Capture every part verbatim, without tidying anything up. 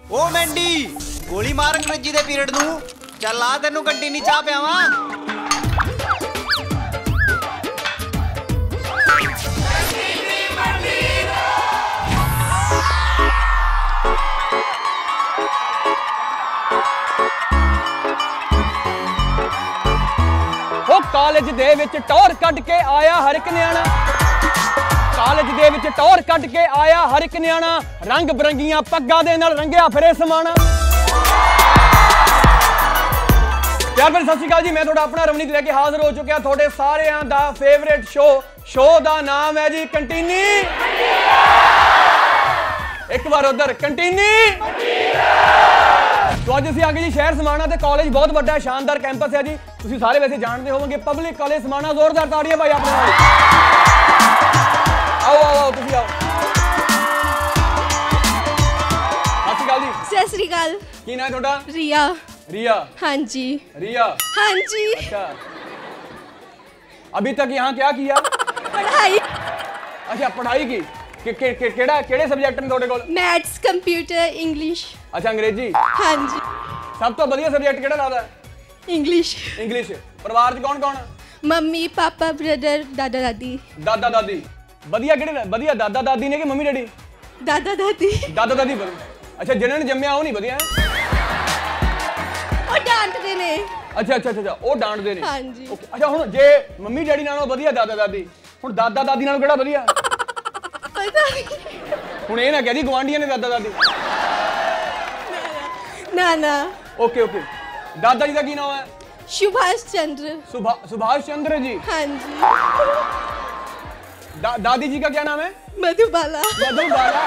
ओ मैंडी गोली मार अंग्रेजी दे पीरियड नू चल आ तेनू कंटीनी चाह पियावां। ਕਾਲਜ ਦੇ ਵਿੱਚ ਟੌਰ ਕੱਢ ਕੇ ਆਇਆ ਹਰ ਇੱਕ ਨਿਆਣਾ ਕਾਲਜ ਦੇ ਵਿੱਚ ਟੌਰ ਕੱਢ ਕੇ ਆਇਆ ਹਰ ਇੱਕ ਨਿਆਣਾ ਰੰਗ ਬਰੰਗੀਆਂ ਪੱਗਾਂ ਦੇ ਨਾਲ ਰੰਗਿਆ ਫਿਰੇ ਸਮਾਣਾ। ਪਿਆਰ ਭਰੀ ਸਤਿ ਸ਼੍ਰੀ ਅਕਾਲ ਜੀ, ਮੈਂ ਤੁਹਾਡਾ ਆਪਣਾ ਰਵਨੀਤ ਲੈ ਕੇ ਹਾਜ਼ਰ ਹੋ ਚੁੱਕਿਆ ਤੁਹਾਡੇ ਸਾਰਿਆਂ ਦਾ ਫੇਵਰੇਟ ਸ਼ੋਅ। ਸ਼ੋਅ ਦਾ ਨਾਮ ਹੈ ਜੀ ਕੰਟੀਨੀ ਮੰਡੀਰ। ਇੱਕ ਵਾਰ ਉਧਰ ਕੰਟੀਨੀ तो अज असीं आ गए जी शहर समाना ते कॉलेज बहुत बड़ा शानदार कैंपस है जी। तुसीं सारे वैसे जानते होवोगे पब्लिक कॉलेज समाना। जोरदार ताड़ियां भाई अपने नाल। आओ आओ आओ तुसीं आओ। सत श्री अकाल जी। सत श्री अकाल। की नाम है तुहाडा? रिया। रिया? हाँ जी। रिया? हाँ जी। अच्छा, अभी तक यहाँ क्या किया? पढ़ाई। अच्छा, पढ़ाई की कि के के केड़ा केड़े सब्जेक्ट ने तुहाडे कोल? Maths, computer, English. अच्छा, अंग्रेजी? हाँ जी। सब तो वधिया सब्जेक्ट केड़ा लगदा? इंग्लिश। इंग्लिश। परिवार च कौन कौन? मम्मी, पापा, ब्रदर, दादा दादी। दादा दादी वधिया केड़े? वधिया दादा दादी ने कि मम्मी डैडी? दादा दादी। दादा दादी अच्छा, जिन्हां ने जम्मिया वो नहीं वधिया? ਉਹ ਡਾਂਟਦੇ ਨੇ। अच्छा अच्छा अच्छा ਉਹ ਡਾਂਟਦੇ ਨੇ। हाँ जी। ओके, अच्छा ਹੁਣ ਜੇ ਮੰਮੀ ਡੈਡੀ ਨਾਲੋਂ ਵਧੀਆ ਦਾਦਾ ਦਾਦੀ, ਹੁਣ ਦਾਦਾ ਦਾਦੀ ਨਾਲੋਂ ਕਿਹੜਾ ਵਧੀਆ? ਪਤਾ ਨਹੀਂ। ਹੁਣ ਇਹ ਨਾ ਕਹਦੀ ਗਵਾਂਢੀਆਂ ਨੇ ਦਾਦਾ ਦਾਦੀ। ना ना। ओके ओके, दादा जी का की नाम है? सुभाष चंद्र। सुभा सुभाष चंद्र जी। हाँ जी। दा, दादी जी का क्या नाम है? मधुबाला। मधुबाला।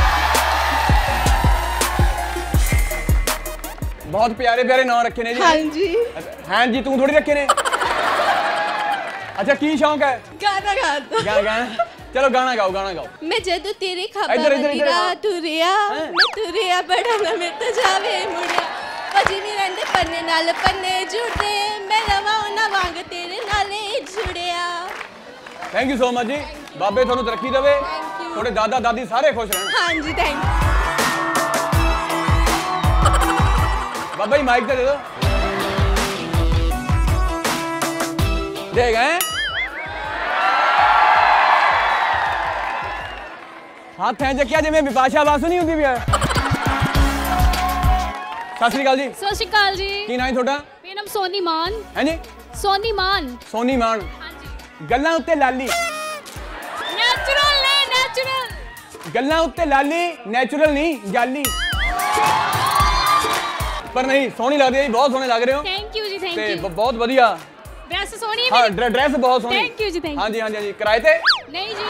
बहुत प्यारे प्यारे नाम रखे ने जी। हाँ जी। हाँ जी, तू थोड़ी रखे ने। अच्छा, की शौक है? गाना गाता। गाना गाना चलो गाना गाओ गाना गाओ। मैं जदों तेरे इधर इधर इधर खबा तुरिया मैं तुरिया बड़ा ना मेरे तो जावे मुड़िया भजी नहीं रहंदे पन्ने नाल पन्ने जुड़दे मैं रवा उन्हां वांग तेरे नाले जुड़िया। थैंक यू सो मच जी। बाबे थानू तरक्की देवे, थोड़े दादा दादी सारे खुश रहन। हाँ जी, थैंक यू। बाबा जी माइक दे दो। दे गए हाथ है जक्या जिवें विपाशा बासु नहीं होंदी भी है। सत श्री अकाल जी। सत श्री अकाल जी। की नाम ਤੁਹਾਡਾ? मेरा नाम सोनी मान है जी। सोनी मान। सोनी मान। हाँ जी। गल्लां उत्ते लाली नेचुरल ने नेचुरल। गल्लां उत्ते लाली नेचुरल नहीं जाली। पर नहीं सोहनी लगदी है जी, बहुत सोहने लग रहे हो। थैंक यू जी, थैंक ते यू। बहुत बढ़िया ड्रेस सोहनी है। हां, ड्रेस बहुत सोहनी। थैंक यू जी, थैंक यू। हां जी हां जी किराए ते? नहीं जी,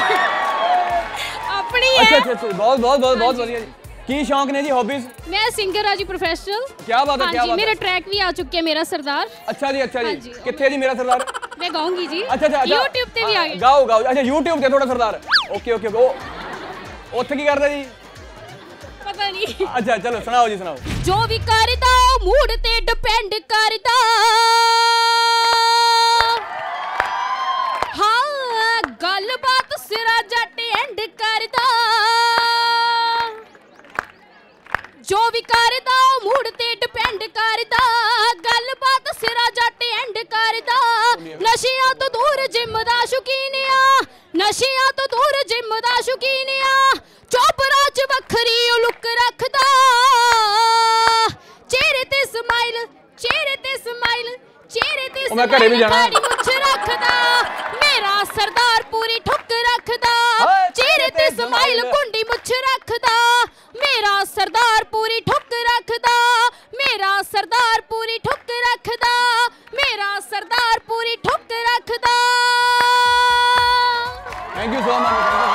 अपनी है। अच्छा अच्छा अच्छा, बहुत बहुत बहुत बहुत बढ़िया जी। की शौक ने जी, हॉबीज? मैं सिंगर हां जी, प्रोफेशनल। क्या बात है, क्या बात है। मेरा ट्रैक भी आ चुके हैं, मेरा सरदार। अच्छा जी अच्छा हाँ जी, जी। कितने जी मेरा सरदार? मैं गाऊंगी जी। अच्छा अच्छा अच्छा, YouTube ते भी आ गए। गाओ गाओ। अच्छा, YouTube ते थोड़ा सरदार। ओके ओके, वो ਉੱਥੇ ਕੀ ਕਰਦਾ ਜੀ? पता नहीं। अच्छा चलो सुनाओ जी, सुनाओ। जो भी करदा मूड ते डिपेंड करदा हाँ गल बात सिरा जट एंड करदा जो भी करदा मूड ते डिपेंड करदा गल बात सिरा जट एंड करदा नशियां तो दूर जिम दा शौकीन आ नशियां तो दूर जिम दा शौकीन आ चोपरा च वखरी लुक रखदा चेहरे ते स्माइल चेहरे ते स्माइल चेहरे ते मैं घरे भी जाना। मुछ रखदा मेरा सरदार पूरी ठुक रखदा चेहरे ते स्माइल कुंडी मुछ रखदा मेरा सरदार पूरी ठुक रखदा मेरा सरदार पूरी ठुक रखदा मेरा सरदार पूरी ठुक रखदा। Thank you so much.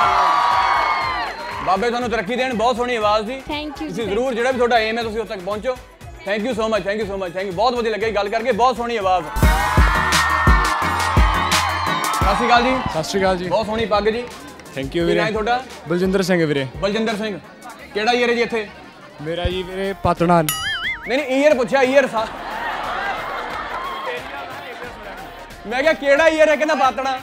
बाबे ਤੁਹਾਨੂੰ ਤਰੱਕੀ ਦੇਣ, ਬਹੁਤ ਸੋਹਣੀ ਆਵਾਜ਼ ਦੀ। Thank you. ਤੁਸੀਂ ਜ਼ਰੂਰ ਜਿਹੜਾ ਵੀ ਤੁਹਾਡਾ ਏਮ ਹੈ ਤੁਸੀਂ ਉੱਥੇ ਤੱਕ ਪਹੁੰਚੋ। Thank you so much, thank you so much, thank you. ਬਹੁਤ ਵਧੀਆ ਲੱਗਿਆ ਗੱਲ ਕਰਕੇ, ਬਹੁਤ ਸੋਹਣੀ ਆਵਾਜ਼। ਸਤਿ ਸ਼੍ਰੀ ਅਕਾਲ ਜੀ। ਸਤਿ ਸ਼੍ਰੀ ਅਕਾਲ ਜੀ। ਬਹੁਤ ਸੋਹਣੀ ਪੱਗ ਜੀ। ਥੈਂਕ ਯੂ ਵੀਰੇ। ਕੀ ਨਾਮ ਤੁਹਾਡਾ? ਬਲਜਿੰਦਰ ਸਿੰਘ ਵੀਰੇ। ਬਲਜਿੰਦਰ ਸਿੰਘ। ਕਿਹੜਾ ਈਅਰ ਹੈ ਜੀ ਇੱਥੇ? ਮੇਰਾ ਜੀ ਵੀਰੇ ਪਾਤਣਾ। ਨਹੀਂ ਨਹੀਂ, ਈਅਰ ਪੁੱਛਿਆ, ਈਅਰ ਸਾ ਮੈਂ ਕਿਹਾ ਕਿਹੜਾ ਈਅਰ ਹੈ? ਕਹਿੰਦਾ ਪਾਤਣਾ।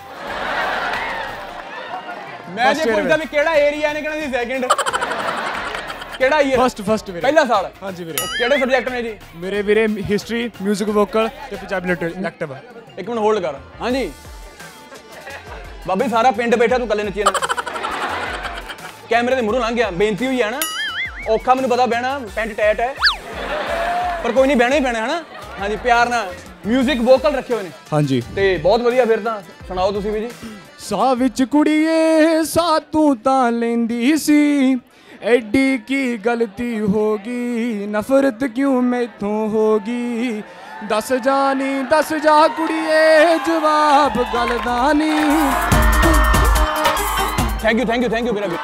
मैं जे पूछता भी केड़ा एरिया ने कहना सी सेकंड ਕਿਹੜਾ ਈਅਰ? ਫਸਟ ਫਸਟ ਵੀਰੇ। ਪਹਿਲਾ ਸਾਲ? ਹਾਂਜੀ ਵੀਰੇ। ਕਿਹੜੇ ਸਬਜੈਕਟ ਨੇ ਜੀ? ਮੇਰੇ ਵੀਰੇ ਹਿਸਟਰੀ, ਮਿਊਜ਼ਿਕ ਵੋਕਲ ਤੇ ਪੰਜਾਬੀ ਇਲੈਕਟਿਵ। ਇੱਕ ਮਿੰਟ ਹੋਲਡ ਕਰ। ਹਾਂਜੀ ਬਾਬੇ ਸਾਰਾ ਪਿੰਡ ਬੈਠਾ, ਤੂੰ ਇਕੱਲੇ ਨੱਚੀ ਜਾਂਦਾ। ਕੈਮਰੇ ਦੇ ਮੂਹਰੋਂ ਲੰਘ ਗਿਆ। ਬੇਨਤੀ ਹੋਈ ਹੈ ਨਾ, ਔਖਾ ਮੈਨੂੰ ਪਤਾ ਬਹਿਣਾ, ਪੈਂਟ ਟੈਟ ਹੈ ਪਰ ਕੋਈ ਨਹੀਂ, ਬਹਿਣਾ ਹੀ ਪੈਣਾ ਹੈ ਨਾ। ਹਾਂਜੀ ਪਿਆਰ ਨਾਲ ਮਿਊਜ਼ਿਕ ਵੋਕਲ ਰੱਖੇ ਹੋਏ ਨੇ। ਹਾਂਜੀ ਤੇ ਬਹੁਤ ਵਧੀਆ। ਫਿਰ ਤਾਂ ਸੁਣਾਓ ਤੁਸੀਂ ਵੀ ਜੀ। ਸਾਹ ਵਿੱਚ ਕੁੜੀਏ ਸਾਹ ਤੂੰ ਤਾਂ ਲੈਂਦੀ ਸੀ, ਐਡੀ ਕੀ ਗਲਤੀ ਹੋ ਗਈ, ਨਫ਼ਰਤ ਕਿਉਂ ਮੈਥੋਂ ਹੋ ਗਈ, ਦੱਸ ਜਾ ਨੀ ਦੱਸ ਜਾ ਕੁੜੀਏ ਜਵਾਬ ਗੱਲ ਦਾ ਨੀ। Thank you thank you thank you ਮੇਰਾ ਵੀਰ।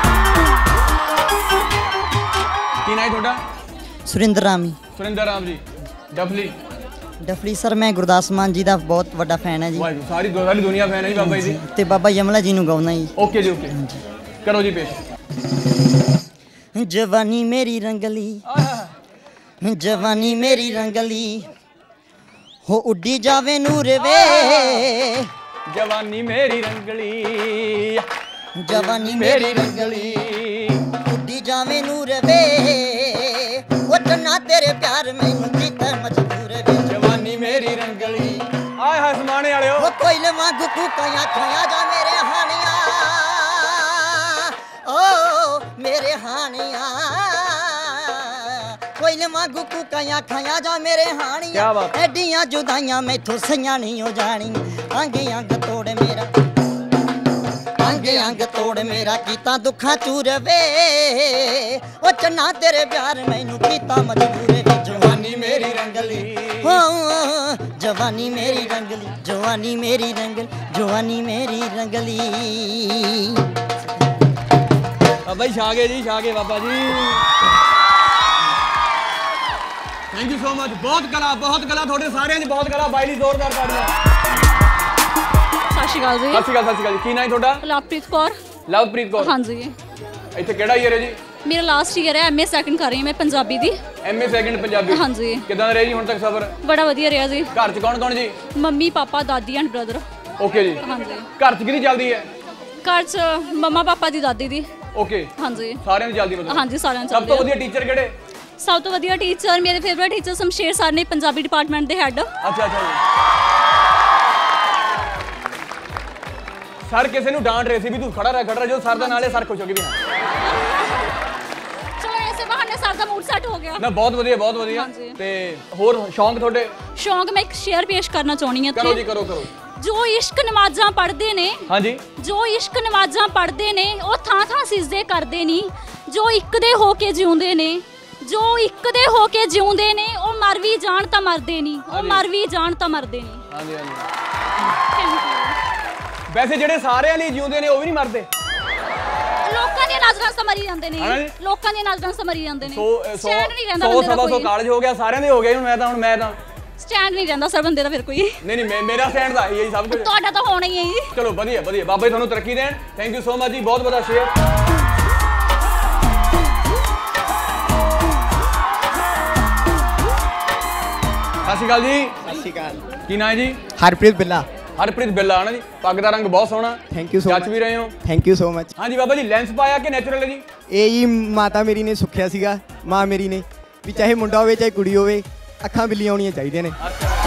ਕੀ ਨਾਂ ਹੈ ਤੁਹਾਡਾ? ਸੁਰਿੰਦਰ ਰਾਮੀ। ਸੁਰਿੰਦਰ ਰਾਮ ਜੀ। ਡਫਲੀ ਡਫਲੀ ਸਰ ਮੈਂ ਗੁਰਦਾਸ ਮਾਨ ਜੀ ਦਾ ਬਹੁਤ ਵੱਡਾ ਫੈਨ ਹੈ ਜੀ। ਵਾਹਿਗੁਰੂ, ਸਾਰੀ ਸਾਰੀ ਦੁਨੀਆ ਫੈਨ ਹੈ ਜੀ ਬਾਬਾ ਜੀ ਦੀ। ਤੇ ਬਾਬਾ ਯਮਲਾ ਜੀ ਨੂੰ ਗਾਉਣਾ ਜੀ। ਓਕੇ ਜੀ ਓਕੇ, ਕਰੋ ਜੀ ਪੇਸ਼। ਜਵਾਨੀ ਮੇਰੀ ਰੰਗਲੀ, ਜਵਾਨੀ ਮੇਰੀ ਰੰਗਲੀ, ਹੋ ਉੱਡੀ ਜਾਵੇ ਨੂਰ ਵੇ, ਜਵਾਨੀ ਮੇਰੀ ਰੰਗਲੀ, ਜਵਾਨੀ ਮੇਰੀ ਰੰਗਲੀ, ਉੱਡੀ ਜਾਵੇ ਨੂਰ ਵੇ, ਉਹ ਚੰਨਾ ਤੇਰੇ ਪਿਆਰ ਮੈਨੂੰ ਕੀਤਾ ਮਜਬੂਰ ਵੇ, ਜਵਾਨੀ ਮੇਰੀ ਰੰਗਲੀ। ਆਏ ਹਾਏ ਸਮਾਣੇ ਵਾਲਿਓ, ਉਹ ਕੋਇਲ ਵਾਂਗੂ ਕੂਕਾਂ ਖਾਇਆ ਜਾ ਮੇਰੇ ਹਾਨੀਆਂ, ਓ ਮੇਰੇ ਹਾਨੀਆਂ, ਕੋਇਲ ਵਾਂਗੂ ਕੂਕਾਂ ਖਾਇਆ ਜਾ ਮੇਰੇ ਹਾਨੀਆਂ, ਐਡੀਆਂ ਜੁਦਾਈਆਂ ਮੈਥੋਂ ਸਈਆਂ ਨਹੀਂ ਹੋ ਜਾਣੀ, ਅੰਗ ਅੰਗ ਤੋੜ ਮੇਰਾ, ਅੰਗ ਅੰਗ ਤੋੜ ਮੇਰਾ ਕੀਤਾ ਦੁੱਖਾਂ ਚੂਰ ਵੇ, ਉਹ ਚੰਨਾ ਤੇਰੇ ਪਿਆਰ ਮੈਨੂੰ ਕੀਤਾ ਮਜਬੂਰ ਵੇ, ਜਵਾਨੀ ਮੇਰੀ ਰੰਗਲੀ, ਹਾਂ ਜਵਾਨੀ ਮੇਰੀ ਰੰਗਲੀ, ਜਵਾਨੀ ਮੇਰੀ ਰੰਗਲੀ, ਜਵਾਨੀ ਮੇਰੀ ਰੰਗਲੀ। ਬਾਬਾ ਜੀ ਛਾ ਗਏ ਜੀ, ਛਾ ਗਏ ਬਾਬਾ ਜੀ। Thank you so much. ਬਹੁਤ ਕਲਾ, ਬਹੁਤ ਕਲਾ ਤੁਹਾਡੇ ਸਾਰਿਆਂ ਦੀ, ਬਹੁਤ ਕਲਾ। ਬਾਈ ਲਈ ਜ਼ੋਰਦਾਰ ਤਾੜੀਆਂ। ਸਤਿ ਸ਼੍ਰੀ ਅਕਾਲ ਜੀ। ਸਤਿ ਸ਼੍ਰੀ ਅਕਾਲ, ਸਤਿ ਸ਼੍ਰੀ ਅਕਾਲ ਜੀ। ਕੀ ਨਾਂ ਹੈ ਤੁਹਾਡਾ? ਲਵਪ੍ਰੀਤ ਕੌਰ। ਲਵਪ੍ਰੀਤ ਕੌਰ। ਹਾਂਜੀ। ਇੱਥੇ ਕਿਹੜਾ ਈਅਰ ਹੈ ਜੀ? ਮੇਰਾ ਲਾਸਟ ਈਅਰ ਹੈ, ਐਮਏ ਸੈਕੰਡ ਕਰ ਰਹੀ ਹਾਂ ਮੈਂ ਪੰਜਾਬੀ ਦੀ। MA second Punjabi. ਹਾਂਜੀ। ਕਿਦਾਂ ਦਾ ਰਿਹਾ ਜੀ ਹੁਣ ਤੱਕ ਸਫ਼ਰ? ਬੜਾ ਵਧੀਆ ਰਿਹਾ ਜੀ। ਘਰ 'ਚ ਕੌਣ ਕੌਣ ਜੀ? ਮੰਮੀ ਪਾਪਾ ਦਾਦੀ ਐਂਡ ਬ੍ਰਦਰ। ਓਕੇ ਜੀ। ਹਾਂਜੀ। ਘਰ 'ਚ ਕਿਹਦੀ ਚੱਲਦੀ ਹੈ? ਘਰ 'ਚ ਮੰਮਾ ਪਾਪਾ ਦੀ, ਦਾਦੀ ਦੀ। ਓਕੇ। ਹਾਂਜੀ। ਸਾਰਿਆਂ ਦੀ ਚੱਲਦੀ ਮਤਲਬ? ਹਾਂਜੀ ਸਾਰਿਆਂ ਦੀ ਸਭ ਤੋਂ ਵਧੀਆ ਟੀਚਰ ਕਿਹੜੇ? ਸਭ ਤੋਂ ਵਧੀਆ ਟੀਚਰ ਮੇਰੇ ਫੇਵਰਟ ਟੀਚਰ ਸ਼ਮਸ਼ੇਰ ਸਰ ਨੇ, ਪੰਜਾਬੀ ਡਿਪਾਰਟਮੈਂਟ ਦੇ ਹੈੱਡ। ਅੱਛਾ ਅੱਛਾ ਜੀ। ਸਰ ਕਿਸੇ ਨੂੰ ਡਾਂਟ ਰਹੇ ਸੀ ਵੀ ਤੂੰ ਖੜਾ ਰਹਿ ਖੜਾ ਰਹਿ, ਜਦੋਂ ਸਰ ਦਾ ਨਾਲੇ ਸਰ ਖੁਸ਼ ਹੋ ਗਏ ਵੀ ਹਾਂ। ਚਲੋ ਐਸੇ ਬਹਾਨੇ ਸਰ ਦਾ ਮੂਡ ਸੈੱਟ ਹੋ ਗਿਆ ਨਾ। ਬਹੁਤ ਵਧੀਆ ਬਹੁਤ ਵਧੀਆ। ਤੇ ਹੋਰ ਸ਼ੌਂਕ ਤੁਹਾਡੇ? ਸ਼ੌਂਕ ਮੈਂ ਇੱਕ ਸ਼ੇਅਰ ਪੇਸ਼ ਕਰਨਾ ਚਾਹੁੰਦੀ ਹਾਂ। ਕਰੋ ਜੀ, ਕਰੋ ਕਰੋ। ਜੋ ਇਸ਼ਕ ਨਮਾਜ਼ਾਂ ਪੜ੍ਹਦੇ ਨੇ, ਹਾਂਜੀ, ਜੋ ਇਸ਼ਕ ਨਮਾਜ਼ਾਂ ਪੜ੍ਹਦੇ ਨੇ, ਉਹ ਥਾਂ ਥਾਂ ਸਿਜਦੇ ਕਰਦੇ ਨਹੀਂ, ਜੋ ਇੱਕ ਦੇ ਹੋ ਕੇ ਜਿਉਂਦੇ ਨੇ, ਜੋ ਇੱਕ ਦੇ ਹੋ ਕੇ ਜਿਉਂਦੇ ਨੇ, ਉਹ ਮਰ ਵੀ ਜਾਣ ਤਾਂ ਮਰਦੇ ਨਹੀਂ, ਉਹ ਮਰ ਵੀ ਜਾਣ ਤਾਂ ਮਰਦੇ ਨਹੀਂ। ਹਾਂਜੀ ਹਾਂਜੀ। Thank you. ਵੈਸੇ ਜਿਹੜੇ ਸਾਰਿਆਂ ਲਈ ਜਿਉਂਦੇ ਨੇ ਉਹ ਵੀ ਨਹੀਂ ਮਰਦੇ? ਲੋਕਾਂ ਦੀਆਂ ਨਜ਼ਰਾਂ ਤੋਂ ਮਰੀ ਜਾਂਦੇ ਨੇ, ਲੋਕਾਂ ਦੀਆਂ ਨਜ਼ਰਾਂ ਤੋਂ ਮਰੀ ਜਾਂਦੇ ਨੇ। ਸਟੈਂਡ ਨਹੀਂ ਰਹਿੰਦਾ ਬੰਦੇ ਦਾ। ਸੌ ਸਵਾ ਸੌ ਕਾਲਜ ਹੋ ਗਿਆ, ਸਾਰਿਆਂ ਦੇ ਹੋ ਗਏ। ਹੁਣ ਮੈਂ ਤਾਂ ਹੁਣ ਮੈਂ ਤਾਂ ਸਟੈਂਡ ਨਹੀਂ ਰਹਿੰਦਾ ਸਰ ਬੰਦੇ ਦਾ ਫਿਰ ਕੋਈ। ਨਹੀਂ ਨਹੀਂ, ਮੇਰਾ ਸਟੈਂਡ ਤਾਂ ਇਹੀ ਹੈ ਸਭ ਕੁਝ। ਤੁਹਾਡਾ ਤਾਂ ਹੋਣਾ ਹੀ ਹੈ ਜੀ। ਚਲੋ ਵਧੀਆ ਵਧੀਆ, ਬਾਬਾ ਜੀ ਤੁਹਾਨੂੰ ਤਰੱਕੀ ਦੇਣ। ਥੈਂਕ ਯੂ ਸੋ ਮਚ ਜੀ, ਬਹੁਤ ਬਹੁਤ ਸ਼ੇਅਰ। ਸਤਿ ਸ਼੍ਰੀ ਅਕਾਲ ਜੀ। ਸਤਿ ਸ਼੍ਰੀ ਅਕਾਲ। ਕੀ ਨਾਂ ਹੈ ਜੀ? ਹਰਪ੍ਰੀਤ ਬਿੱਲਾ। ਹਰਪ੍ਰੀਤ ਬਿੱਲਾ ਹੈ ਨਾ ਜੀ। ਪੱਗ ਦਾ ਰੰਗ ਬਹੁਤ ਸੋਹਣਾ। Thank you so much. ਜੱਜ ਵੀ ਰਹੇ ਹੋ। Thank you so much. ਹਾਂਜੀ ਬਾਬਾ ਜੀ, ਲੈਂਸ ਪਾਇਆ ਕਿ ਨੈਚੁਰਲ ਹੈ ਜੀ? ਇਹ ਜੀ ਮਾਤਾ ਮੇਰੀ ਨੇ ਸੁੱਖਿਆ ਸੀਗਾ, ਮਾਂ ਮੇਰੀ ਨੇ, ਵੀ ਚਾਹੇ ਮੁੰਡਾ ਹੋਵੇ ਚਾਹੇ ਕੁੜੀ ਹੋਵੇ, ਅੱਖਾਂ ਬਿੱਲੀਆਂ ਹੋਣੀਆਂ ਚਾਹੀਦੀਆਂ ਨੇ।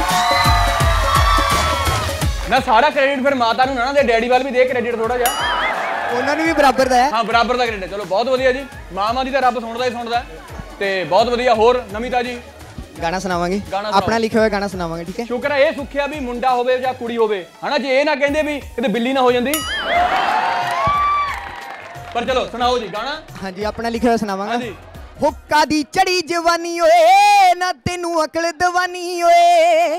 ਨਾ ਸਾਰਾ ਕ੍ਰੈਡਿਟ ਫਿਰ ਮਾਤਾ ਨੂੰ ਨਾ ਦੇ, ਡੈਡੀ ਵੱਲ ਵੀ ਦੇ ਕ੍ਰੈਡਿਟ ਥੋੜਾ ਜਿਹਾ। ਉਹਨਾਂ ਨੂੰ ਵੀ ਬਰਾਬਰ ਦਾ ਹੈ। ਹਾਂ ਬਰਾਬਰ ਦਾ ਕ੍ਰੈਡਿਟ। ਚਲੋ ਬਹੁਤ ਵਧੀਆ ਜੀ। ਮਾਂ ਦੀ ਤਾਂ ਰੱਬ ਸੁਣਦਾ ਹੀ ਸੁਣਦਾ ਤੇ ਬਹੁਤ ਵਧੀਆ। ਹੋਰ ਨਮਿਤਾ ਜੀ? ਗਾਣਾ ਸੁਣਾਵਾਂਗੇ, ਆਪਣਾ ਲਿਖਿਆ ਹੋਇਆ ਗਾਣਾ ਸੁਣਾਵਾਂਗੇ। ਠੀਕ ਹੈ। ਸ਼ੁਕਰ ਹੈ ਇਹ ਸੁੱਖਿਆ ਵੀ ਮੁੰਡਾ ਹੋਵੇ ਜਾਂ ਕੁੜੀ ਹੋਵੇ, ਹਨਾ, ਜੇ ਇਹ ਨਾ ਕਹਿੰਦੇ ਵੀ ਕਿਤੇ ਬਿੱਲੀ ਨਾ ਹੋ ਜਾਂਦੀ। ਪਰ ਚਲੋ ਸੁਣਾਓ ਜੀ ਗਾਣਾ। ਹਾਂਜੀ ਆਪਣਾ ਲਿਖਿਆ ਹੋਇਆ ਸੁਣਾਵਾਂਗਾ। ਹਾਂਜੀ। ਹੁੱਕਾ ਦੀ ਚੜੀ ਜਵਾਨੀ ਓਏ, ਨਾ ਤੈਨੂੰ ਅਕਲ ਦਵਾਨੀ ਓਏ,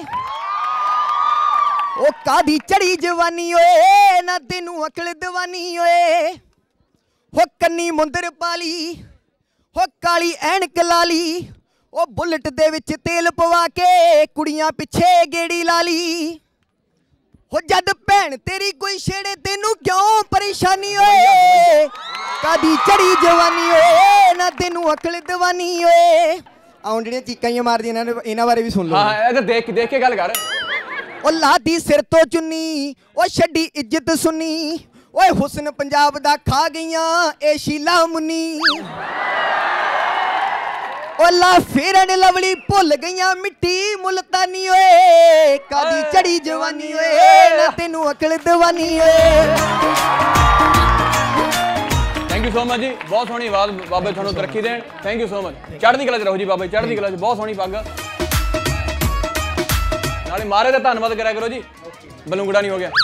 ਉਹ ਕਾਦੀ ਚੜੀ ਜਵਾਨੀ ਓਏ, ਨਾ ਤੈਨੂੰ ਅਕਲ ਦਵਾਨੀ ਓਏ, ਹੋ ਕੰਨੀ ਮੁੰਦਰ ਪਾਲੀ, ਹੋ ਕਾਲੀ ਐਨਕ ਲਾਲੀ, ਉਹ ਬੁਲਟ ਦੇ ਵਿੱਚ ਤੇਲ ਪਵਾ ਕੇ ਕੁੜੀਆਂ ਪਿੱਛੇ ਗੇੜੀ ਲਾ ਲਈ, ਹੋ ਜਦ ਭੈਣ ਤੇਰੀ ਕੋਈ ਛੇੜੇ ਤੈਨੂੰ ਕਿਉਂ ਪਰੇਸ਼ਾਨੀ ਓਏ, ਕਾਦੀ ਚੜੀ ਜਵਾਨੀ ਓਏ, ਨਾ ਤੈਨੂੰ ਅਕਲ ਦਵਾਨੀ ਓਏ। ਆਉਂ ਜਿਹੜੀਆਂ ਚੀਕਾਂ ਹੀ ਮਾਰਦੀਆਂ ਇਹਨਾਂ ਨੇ, ਇਹਨਾਂ ਬਾਰੇ ਵੀ ਸੁਣ ਲਓ। ਹਾਂ ਇਹ ਤਾਂ ਦੇਖ ਦੇਖ ਕੇ ਗੱਲ ਕਰ। ਉਹ ਲਾਦੀ ਸਿਰ ਤੋਂ ਚੁੰਨੀ, ਉਹ ਛੱਡੀ ਇੱਜ਼ਤ ਸੁਣੀ, ਓਏ ਹੁਸਨ ਪੰਜਾਬ ਦਾ ਖਾ ਗਈਆਂ ਇਹ ਸ਼ੀਲਾ ਮੁੰਨੀ, ओला फेरन लवली भुल गईयां मिट्टी मुल्तानी ओए कादी चढ़ी जवानी ओए ना तेनू अकल दवानी ओए। थैंक यू सो मच जी, बहुत सोहनी आवाज़, बाबे थानू तरक्की देन। थैंक यू सो मच, चढ़दी कला च रहो जी बाबे, चढ़दी कला च। बहुत सोहनी पग नाले मारे का धन्नवाद करा करो जी, बलूंगड़ा नहीं हो गया।